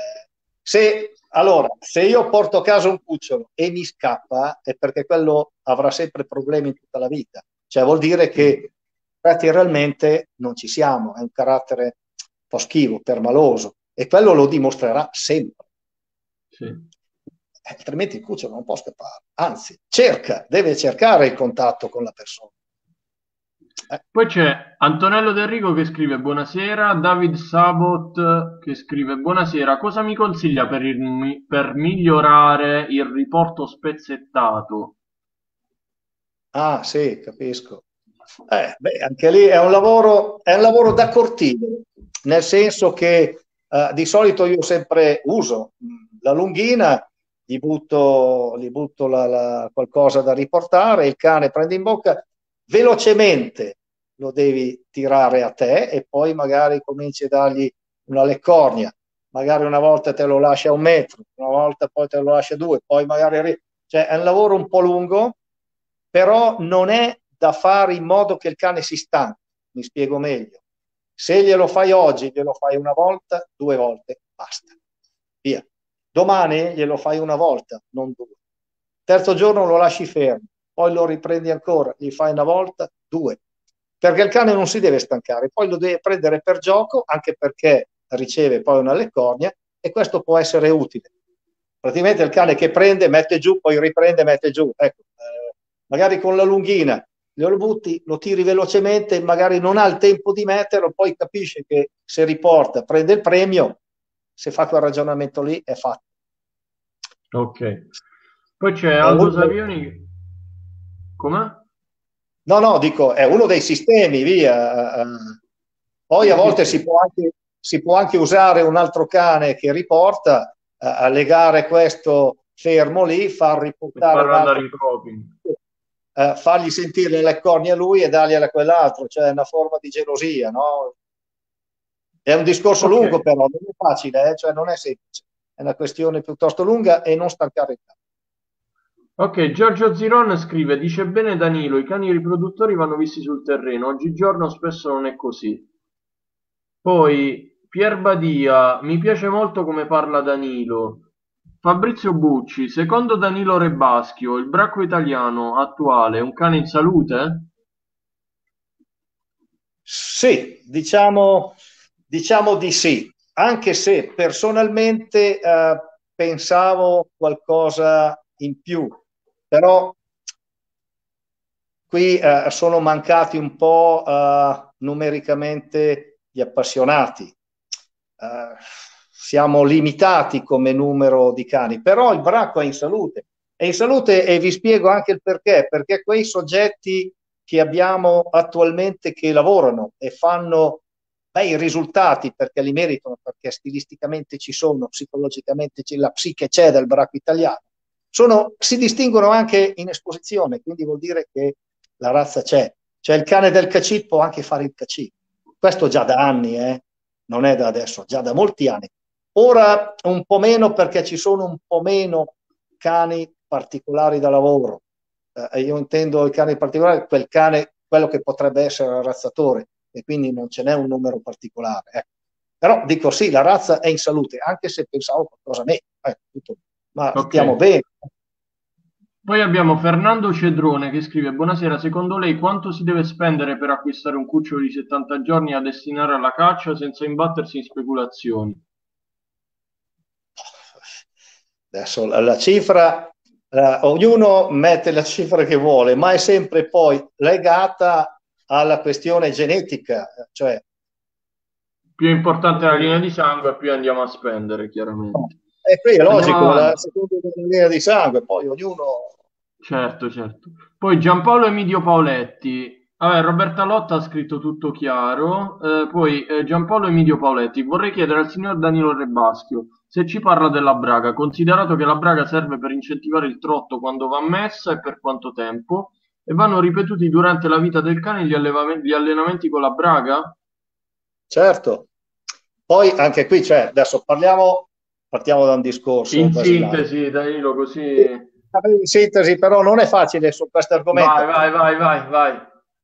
se io porto a casa un cucciolo e mi scappa, è perché quello avrà sempre problemi in tutta la vita. Cioè, vuol dire che realmente non ci siamo, è un carattere un po' schivo, permaloso, e quello lo dimostrerà sempre.
Sì.
Altrimenti il cucciolo non può scappare, anzi, deve cercare il contatto con la persona.
Poi c'è Antonello De Rigo che scrive buonasera, David Sabot che scrive buonasera, cosa mi consiglia per migliorare il riporto spezzettato?
Ah, sì, capisco. Beh, anche lì è un lavoro da cortile, nel senso che di solito io sempre uso la lunghina, gli butto qualcosa da riportare, il cane prende in bocca, velocemente lo devi tirare a te e poi magari cominci a dargli una leccornia, magari una volta te lo lascia a 1 metro, una volta poi te lo lascia a 2, poi magari... Cioè è un lavoro un po' lungo, però non è da fare in modo che il cane si stanchi. Mi spiego meglio. Se glielo fai oggi, glielo fai una volta, 2 volte, basta. Via. Domani glielo fai una volta, non 2. Terzo giorno lo lasci fermo, poi lo riprendi ancora, gli fai una volta, 2. Perché il cane non si deve stancare, poi lo deve prendere per gioco, anche perché riceve poi una leccornia e questo può essere utile. Praticamente il cane che prende, mette giù, poi riprende, mette giù. Ecco, magari con la lunghina lo butti, lo tiri velocemente, magari non ha il tempo di metterlo, poi capisce che se riporta, prende il premio, se fa quel ragionamento lì è fatto.
Ok. Poi c'è
È
Aldo
uno
Savioni. Come?
No, no, dico, è uno dei sistemi, via. Poi
Sì,
a
sì,
volte
sì.
si può anche usare un altro cane che riporta, a legare questo fermo lì, far
Per
riportare un
farlo andare
altro,
in coping.
fargli sentire le corna a lui e dargliela a quell'altro, cioè è una forma di gelosia, no? È un discorso
Ok.
lungo però, non è facile, cioè non è semplice, è una questione piuttosto lunga e non stancare il capo.
Ok, Giorgio Ziron scrive, dice bene Danilo, i cani riproduttori vanno visti sul terreno, oggigiorno spesso non è così. Poi Pier Badia, mi piace molto come parla Danilo. Fabrizio Bucci, secondo Danilo Rebaschio, il bracco italiano attuale è un cane in salute?
Sì, diciamo di sì, anche se personalmente pensavo qualcosa in più, però qui sono mancati un po' numericamente gli appassionati. Siamo limitati come numero di cani, però il bracco è in salute. È in salute e vi spiego anche il perché, perché quei soggetti che abbiamo attualmente che lavorano e fanno bei risultati perché li meritano, perché stilisticamente ci sono, psicologicamente la psiche c'è del bracco italiano, si distinguono anche in esposizione, quindi vuol dire che la razza c'è. Cioè il cane del cacit può anche fare il cacit. Questo già da anni, non è da adesso, già da molti anni. Ora un po' meno perché ci sono un po' meno cani particolari da lavoro. Io intendo il cane particolare, quel cane, quello che potrebbe essere il razzatore, e quindi non ce n'è un numero particolare. Però dico sì, la razza è in salute, anche se pensavo qualcosa meno. Ma
Ok.
stiamo bene.
Poi abbiamo Fernando Cedrone che scrive: Buonasera, secondo lei quanto si deve spendere per acquistare un cucciolo di 70 giorni da destinare alla caccia senza imbattersi in speculazioni?
Adesso la cifra, ognuno mette la cifra che vuole, ma è sempre poi legata alla questione genetica, cioè
Più importante la linea di sangue, più andiamo a spendere,
no.
chiaramente.
E qui è
Andiamo
logico, la
avanti.
seconda linea di sangue, poi ognuno.
Certo, certo. Poi Giampaolo Emidio Paoletti. Vabbè, Roberta Lotta ha scritto tutto chiaro. Poi Giampaolo Emidio Paoletti. Vorrei chiedere al signor Danilo Rebaschio se ci parla della braga, considerato che la braga serve per incentivare il trotto quando va messa e per quanto tempo, e vanno ripetuti durante la vita del cane gli allenamenti con la braga?
Certo. Poi anche qui, cioè, adesso partiamo da un discorso
In
basilare.
sintesi, Danilo, così.
In sintesi, però non è facile su questo
Vai,
argomento.
vai, vai, vai, vai.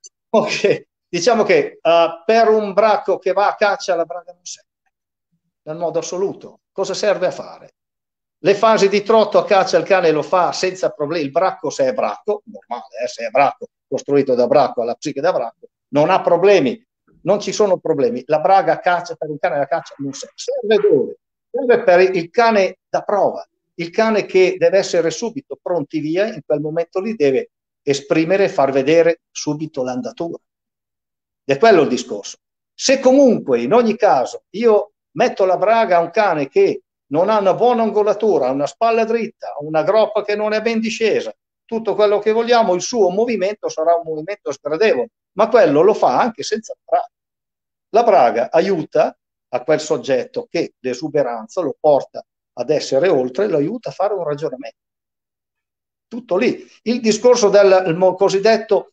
Ok, diciamo che per un bracco che va a caccia la braga non serve, nel modo assoluto. Cosa serve a fare? Le fasi di trotto a caccia il cane lo fa senza problemi. Il bracco, se è bracco, normale, se è bracco, costruito da bracco, alla psiche da bracco, non ha problemi, non ci sono problemi. La braga a caccia per un cane da caccia non serve. Serve dove? Serve per il cane da prova, il cane che deve essere subito pronti via, in quel momento lì deve esprimere e far vedere subito l'andatura. Ed è quello il discorso. Se comunque, in ogni caso, io metto la braga a un cane che non ha una buona angolatura, una spalla dritta, una groppa che non è ben discesa, tutto quello che vogliamo, il suo movimento sarà un movimento sgradevole, ma quello lo fa anche senza la braga. La braga aiuta a quel soggetto che l'esuberanza lo porta ad essere oltre, lo aiuta a fare un ragionamento. Tutto lì. Il discorso del cosiddetto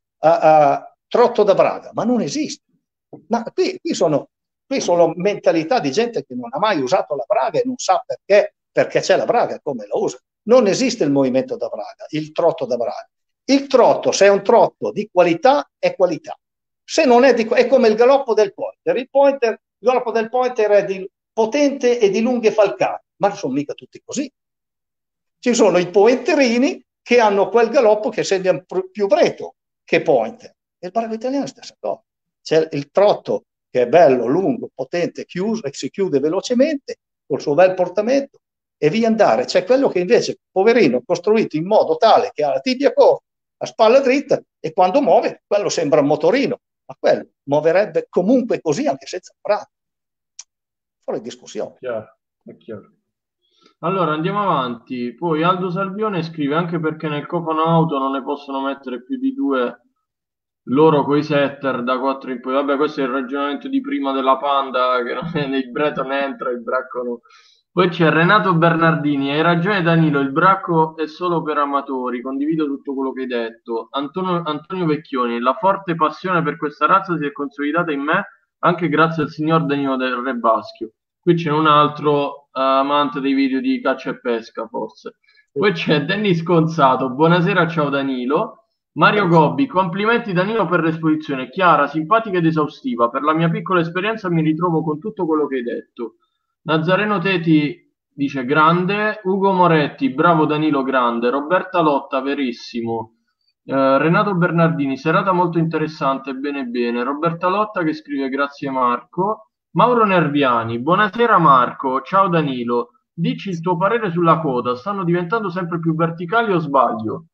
trotto da braga, ma non esiste. Ma qui sono mentalità di gente che non ha mai usato la braga e non sa perché c'è la braga, come la usa. Non esiste il movimento da braga, il trotto da braga. Il trotto, se è un trotto di qualità, è qualità. Se non è come il galoppo del pointer. Il galoppo del pointer è potente e di lunghe falcate, ma non sono mica tutti così. Ci sono i pointerini che hanno quel galoppo che sembra più breto che pointer. E il bracco italiano è la stessa cosa. C'è il trotto che è bello, lungo, potente, chiuso e si chiude velocemente col suo bel portamento e via andare. C'è quello che invece, poverino, è costruito in modo tale che ha la tibia corta, la spalla dritta e quando muove, quello sembra un motorino, ma quello muoverebbe comunque così anche senza braccio. Fuori discussione.
Chiaro, è chiaro. Allora andiamo avanti. Poi Aldo Salvione scrive anche perché nel cofano auto non ne possono mettere più di due loro coi setter da 4 in poi. Vabbè, questo è il ragionamento di prima della Panda, che non è, il Breton entra, il bracco no. Poi c'è Renato Bernardini, hai ragione Danilo, il bracco è solo per amatori, condivido tutto quello che hai detto. Antonio Vecchioni, la forte passione per questa razza si è consolidata in me anche grazie al signor Danilo del Re Baschio. Qui c'è un altro amante dei video di caccia e pesca, forse. Poi c'è Dennis Sconzato, buonasera, ciao Danilo. Mario Gobbi, complimenti Danilo per l'esposizione, chiara, simpatica ed esaustiva. Per la mia piccola esperienza mi ritrovo con tutto quello che hai detto. Nazareno Teti dice grande, Ugo Moretti, bravo Danilo, grande, Roberta Lotta, verissimo. Renato Bernardini, serata molto interessante, bene bene. Roberta Lotta che scrive grazie Marco. Mauro Nerviani, buonasera Marco, ciao Danilo. Dici il tuo parere sulla coda, stanno diventando sempre più verticali o sbaglio?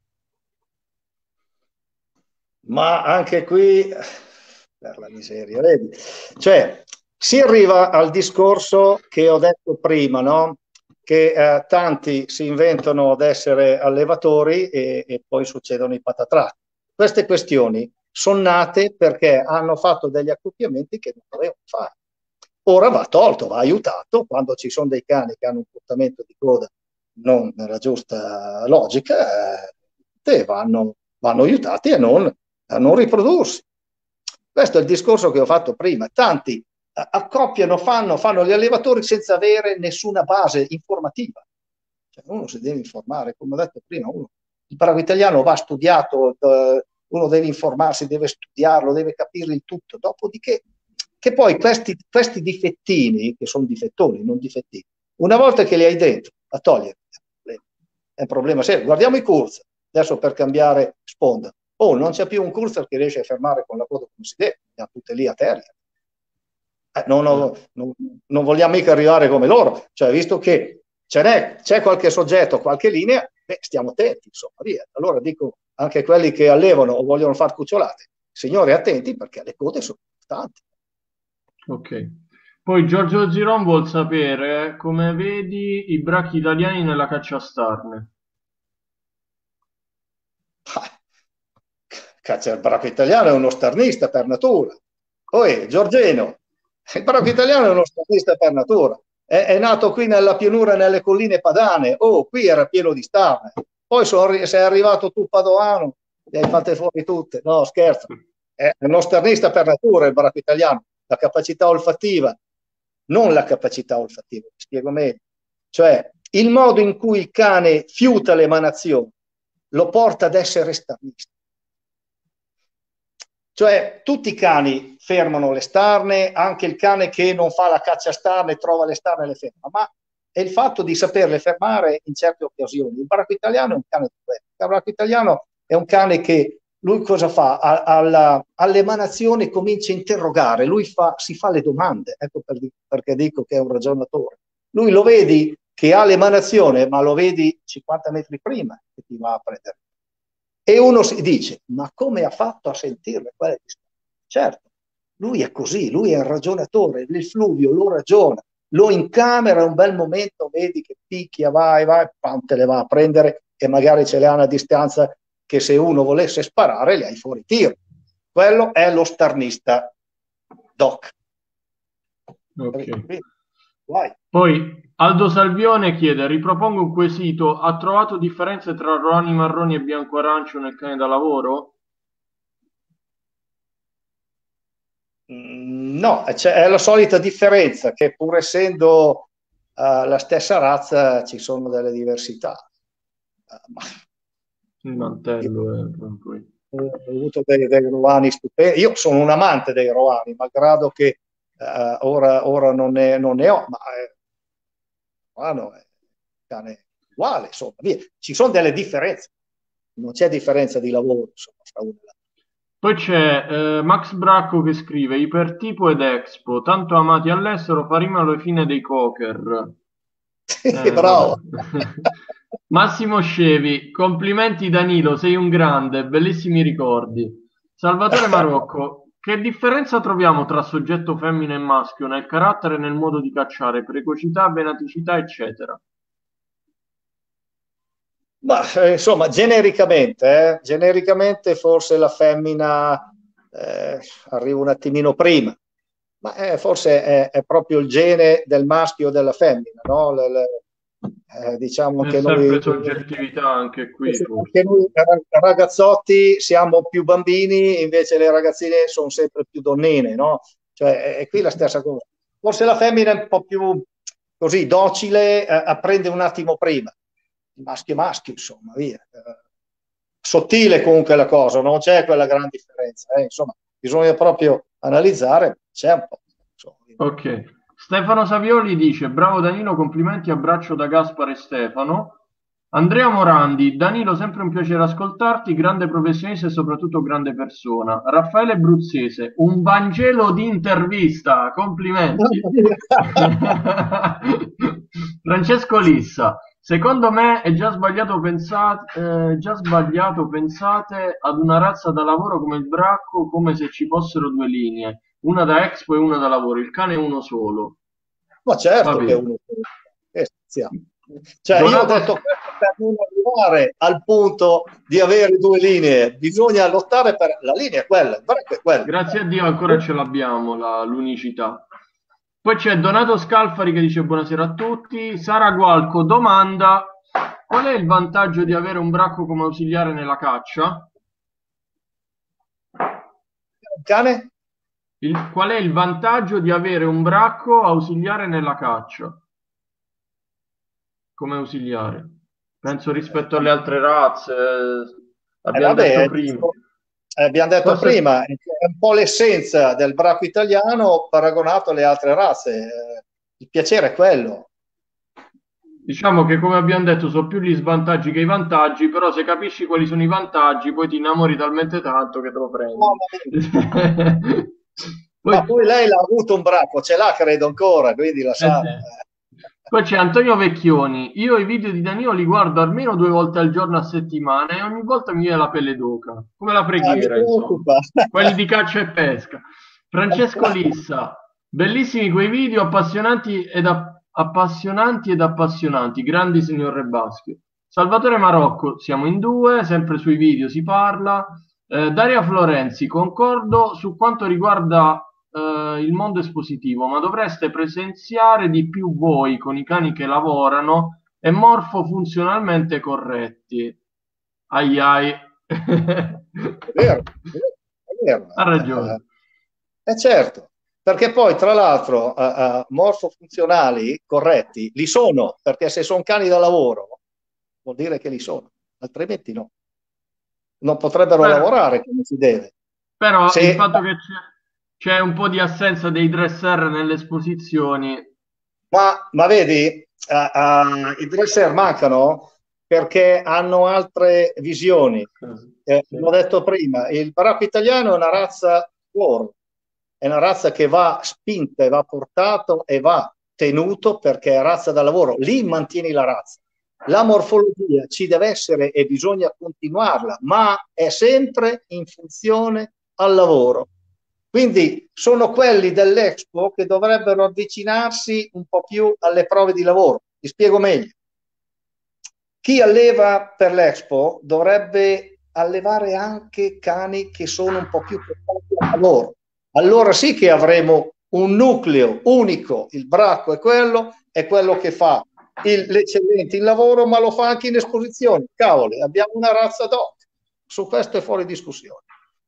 Ma anche qui, per la miseria, vedi? Cioè, si arriva al discorso che ho detto prima, no? Che tanti si inventano ad essere allevatori e poi succedono i patatrà. Queste questioni sono nate perché hanno fatto degli accoppiamenti che non dovevano fare. Ora va tolto, va aiutato, quando ci sono dei cani che hanno un portamento di coda non nella giusta logica, vanno aiutati a non riprodursi. Questo è il discorso che ho fatto prima. Tanti accoppiano, fanno gli allevatori senza avere nessuna base informativa. Cioè, uno si deve informare, come ho detto prima, il bravo italiano va studiato, uno deve informarsi, deve studiarlo, deve capire il tutto. Dopodiché, che poi questi difettini, che sono difettoni, non difettini, una volta che li hai dentro, a togliere, è un problema serio. Guardiamo i Kurz, adesso per cambiare sponda. Oh, non c'è più un Kurzer che riesce a fermare con la coda come si deve, le ha tutte lì a terra. Non vogliamo mica arrivare come loro, cioè visto che c'è qualche soggetto, qualche linea, stiamo attenti, insomma, via. Allora dico anche quelli che allevano o vogliono far cucciolate, signori attenti perché le code sono importanti.
Ok. Poi Giorgio Giron vuol sapere come vedi i bracchi italiani nella caccia a starne.
Cazzo, il bracco italiano è uno starnista per natura. Poi Giorgeno, il bracco italiano è uno starnista per natura. È nato qui nella pianura, nelle colline padane. Oh, qui era pieno di starne. Poi sei arrivato tu padovano, le hai fatte fuori tutte. No, scherzo. È uno starnista per natura il bracco italiano. La capacità olfattiva, non la capacità olfattiva, mi spiego meglio. Cioè, il modo in cui il cane fiuta l'emanazione lo porta ad essere starnista. Cioè, tutti i cani fermano le starne, anche il cane che non fa la caccia a starne trova le starne e le ferma, ma è il fatto di saperle fermare in certe occasioni. Il bracco italiano è un cane diverso. Il bracco italiano è un cane che lui cosa fa? All'emanazione comincia a interrogare, si fa le domande, ecco perché dico che è un ragionatore. Lui lo vedi che ha l'emanazione, ma lo vedi 50 metri prima che ti va a prendere. E uno si dice, ma come ha fatto a sentirle quelle distanze? Certo, lui è così, lui è il ragionatore, il fluvio lo ragiona, lo incamera un bel momento, vedi che picchia, vai, pam, te le va a prendere e magari ce le ha a una distanza che se uno volesse sparare le hai fuori tiro. Quello è lo starnista doc.
Ok.
Vai.
Poi Aldo Salvione chiede, ripropongo un quesito, ha trovato differenze tra Roani marroni e bianco arancio nel cane da lavoro?
No, è la solita differenza che pur essendo la stessa razza ci sono delle diversità.
Il
Io
mantello è proprio...
ho avuto dei Roani stupendi. Io sono un amante dei Roani, malgrado che ora non ne ho, ma Roano è un cane uguale, insomma, via. Ci sono delle differenze, non c'è differenza di lavoro insomma, fra uno e l'altro.
Poi c'è Max Bracco che scrive Ipertipo ed Expo, tanto amati all'estero, faremo alla fine dei cocker. Vabbè.
Bravo.
Massimo Scevi, complimenti Danilo, sei un grande, bellissimi ricordi. Salvatore Marocco, che differenza troviamo tra soggetto femmina e maschio nel carattere e nel modo di cacciare, precocità, venaticità, eccetera?
Ma insomma, genericamente forse la femmina arriva un attimino prima, ma forse è proprio il gene del maschio o della femmina, no? Diciamo
C'è
che noi,
sempre soggettività anche qui,
anche
forse.
noi ragazzotti siamo più bambini, invece le ragazzine sono sempre più donnine, no? Cioè, è qui la stessa cosa. Forse la femmina è un po' più così docile, apprende un attimo prima. Il maschio è maschio, insomma, via. Sottile comunque la cosa, non c'è quella gran differenza. Insomma, bisogna proprio analizzare, c'è un po'. Insomma.
Ok. Stefano Savioli dice: Bravo Danilo, complimenti, abbraccio da Gaspare e Stefano. Andrea Morandi, Danilo, sempre un piacere ascoltarti, grande professionista e soprattutto grande persona. Raffaele Bruzzese, un Vangelo di intervista, complimenti. Francesco Lissa, secondo me è già sbagliato pensate ad una razza da lavoro come il bracco come se ci fossero due linee, una da expo e una da lavoro, il cane è uno solo.
Ma
Va
certo che è
bene.
uno. Cioè, io ho
Donato,
detto questo per non arrivare al punto di avere due linee, bisogna lottare per la linea, è quella, il braccio è quello.
grazie a Dio ancora ce l'abbiamo l'unicità. Poi c'è Donato Scalfari che dice buonasera a tutti. Sara Gualco domanda: qual è il vantaggio di avere un bracco come ausiliare nella caccia?
Un cane?
Qual è il vantaggio di avere un braccio ausiliare nella caccia? Come ausiliare? Penso rispetto alle altre razze, abbiamo detto
Vabbè,
prima.
abbiamo detto
Forse
prima, è un po' l'essenza del bracco italiano paragonato alle altre razze. Il piacere è quello.
diciamo che come abbiamo detto sono più gli svantaggi che i vantaggi, però se capisci quali sono i vantaggi poi ti innamori talmente tanto che te lo prendi.
Ma
Poi,
poi lei l'ha avuto un braccio, ce l'ha credo ancora, quindi la sa.
poi c'è Antonio Vecchioni. Io i video di Danilo li guardo almeno 2 volte al giorno a settimana e ogni volta mi viene la pelle d'oca, come la
Mi
preghiera, insomma.
preoccupa.
Quelli di caccia e pesca. Francesco Lissa, bellissimi quei video appassionanti ed appassionanti, grandi signor Rebaschio. Salvatore Marocco, siamo in due, sempre sui video si parla. Daria Florenzi, concordo su quanto riguarda il mondo espositivo, ma dovreste presenziare di più voi con i cani che lavorano e morfofunzionalmente corretti. Ai ai.
È vero, è vero.
Ha ragione.
Certo, perché poi tra l'altro morfofunzionali corretti li sono, perché se sono cani da lavoro vuol dire che li sono, altrimenti no. Non potrebbero
Però,
lavorare come si deve.
però il
Se,
fatto che c'è un po' di assenza dei dresser nelle esposizioni.
ma vedi, i dresser mancano perché hanno altre visioni.
Sì.
L'ho detto prima, il baracco italiano è una razza loro, è una razza che va spinta e va portato e va tenuto perché è razza da lavoro, lì mantieni la razza. La morfologia ci deve essere e bisogna continuarla, ma è sempre in funzione al lavoro. Quindi sono quelli dell'Expo che dovrebbero avvicinarsi un po' più alle prove di lavoro. Vi spiego meglio. Chi alleva per l'Expo dovrebbe allevare anche cani che sono un po' più portati a lavoro. Allora sì che avremo un nucleo unico, il bracco è quello che fa l'eccellente in lavoro, ma lo fa anche in esposizione. Cavoli, abbiamo una razza doc. Su questo è fuori discussione.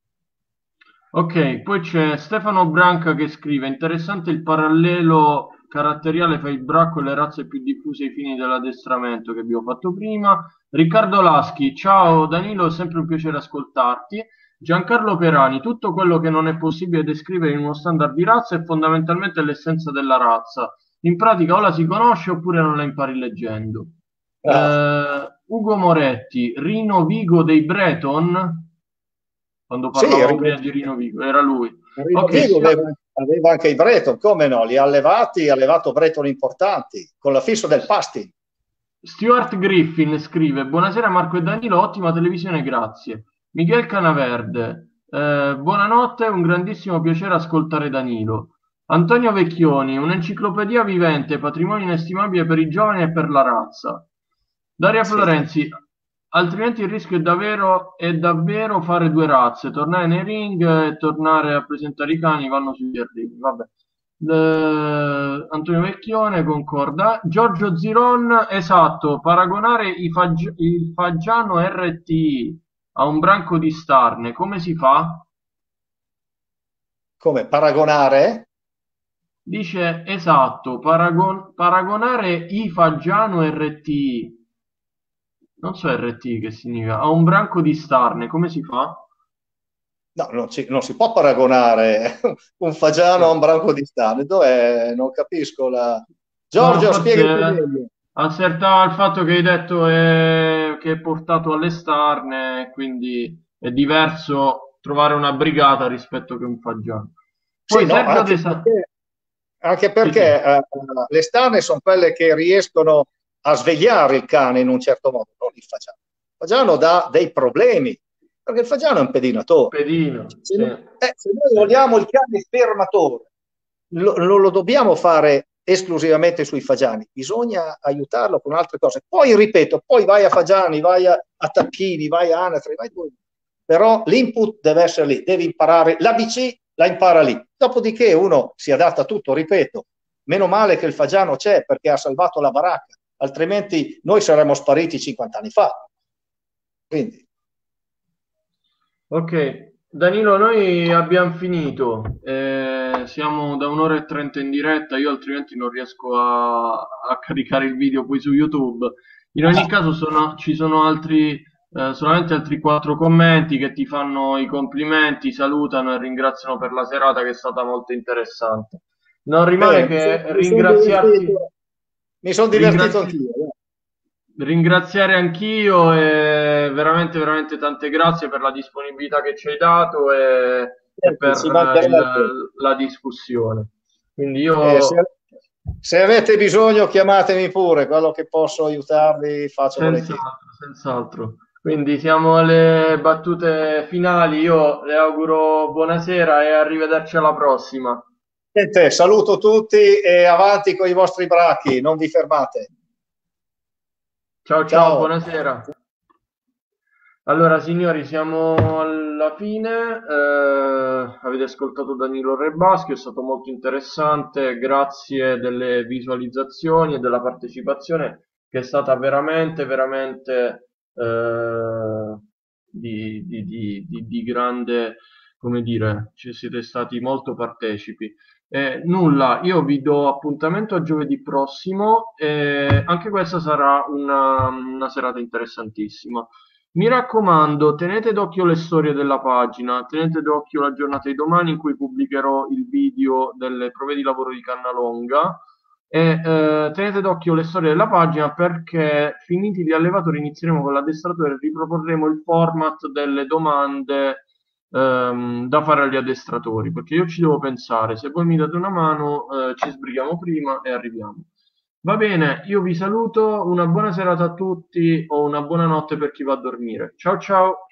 Ok, poi c'è Stefano Branca che scrive: interessante il parallelo caratteriale fra il bracco e le razze più diffuse ai fini dell'addestramento che abbiamo fatto prima. Riccardo Laschi, ciao Danilo, è sempre un piacere ascoltarti. Giancarlo Perani, tutto quello che non è possibile descrivere in uno standard di razza è fondamentalmente l'essenza della razza. In pratica o la si conosce oppure non la impari leggendo.
Bravo.
Ugo Moretti, Rino Vigo dei Breton, quando
Sì,
parlavamo prima di Rino Vigo, era lui. Ok,
Vigo aveva anche i Breton, come no? Li ha allevati, ha allevato Breton importanti, con la fissa del Pastin.
Stuart Griffin scrive: buonasera Marco e Danilo, ottima televisione, grazie. Miguel Canaverde, buonanotte, un grandissimo piacere ascoltare Danilo. Antonio Vecchioni, un'enciclopedia vivente, patrimonio inestimabile per i giovani e per la razza. Daria
Sì.
Florenzi, altrimenti il rischio è davvero fare due razze, tornare nei ring e tornare a presentare i cani, vanno sugli artigli. Vabbè. Antonio Vecchione concorda. Giorgio Ziron, esatto, paragonare il Faggiano RTI a un branco di Starne, come si fa?
Come paragonare?
Dice esatto, paragonare i Faggiano RTI, non so RT che significa, a un branco di Starne, come si fa?
No, non si può paragonare un fagiano a un branco di stane. Dov'è? Non capisco la...
Ma
Giorgio,
forse
spiegati meglio.
asserta il fatto che hai detto che è portato alle Starne, quindi è diverso trovare una brigata rispetto che un Faggiano.
Sì,
Poi
no,
Sergio De Sa...
anche
Sì, sì.
perché le stane sono quelle che riescono a svegliare il cane in un certo modo, non il fagiano. Il fagiano dà dei problemi, perché il fagiano è un pedinatore.
Pedino,
Se,
sì,
se noi
sì.
vogliamo il cane fermatore, non lo dobbiamo fare esclusivamente sui fagiani, bisogna aiutarlo con altre cose. Poi, ripeto, poi vai a fagiani, vai a tacchini, vai a anatre, vai dove. Però l'input deve essere lì, devi imparare l'ABC, la impara lì. Dopodiché uno si adatta a tutto, ripeto, meno male che il fagiano c'è perché ha salvato la baracca, altrimenti noi saremmo spariti 50 anni fa. Quindi,
Ok, Danilo, noi abbiamo finito. Siamo da un'ora e 30 in diretta, io altrimenti non riesco a caricare il video poi su YouTube. In ogni caso ci sono solamente altri quattro commenti che ti fanno i complimenti, salutano e ringraziano per la serata che è stata molto interessante. Non rimane
bene,
che
mi son divertito, mi son divertito
ringrazi-
anch'io.
ringraziare anch'io e veramente, veramente tante grazie per la disponibilità che ci hai dato e per
Ci mancherebbe.
la discussione. Quindi
Eh, se,
io
se avete bisogno, chiamatemi pure, quello che posso aiutarvi faccio volentieri.
senz'altro, senz'altro. Quindi siamo alle battute finali. Io le auguro buonasera e arrivederci alla prossima.
Niente, saluto tutti e avanti con i vostri bracchi, non vi fermate.
Ciao ciao,
Ciao.
buonasera. Allora, signori, siamo alla fine. Avete ascoltato Danilo Rebaschi, è stato molto interessante. Grazie delle visualizzazioni e della partecipazione, che è stata veramente, veramente di grande, come dire, ci siete stati molto partecipi. Nulla, io vi do appuntamento a giovedì prossimo e anche questa sarà una serata interessantissima. Mi raccomando, tenete d'occhio le storie della pagina, tenete d'occhio la giornata di domani in cui pubblicherò il video delle prove di lavoro di Cannalonga e tenete d'occhio le storie della pagina perché finiti gli allevatori inizieremo con l'addestratore e riproporremo il format delle domande da fare agli addestratori perché io ci devo pensare, se voi mi date una mano ci sbrighiamo prima e arriviamo. Va bene, io vi saluto, una buona serata a tutti o una buona notte per chi va a dormire. Ciao ciao!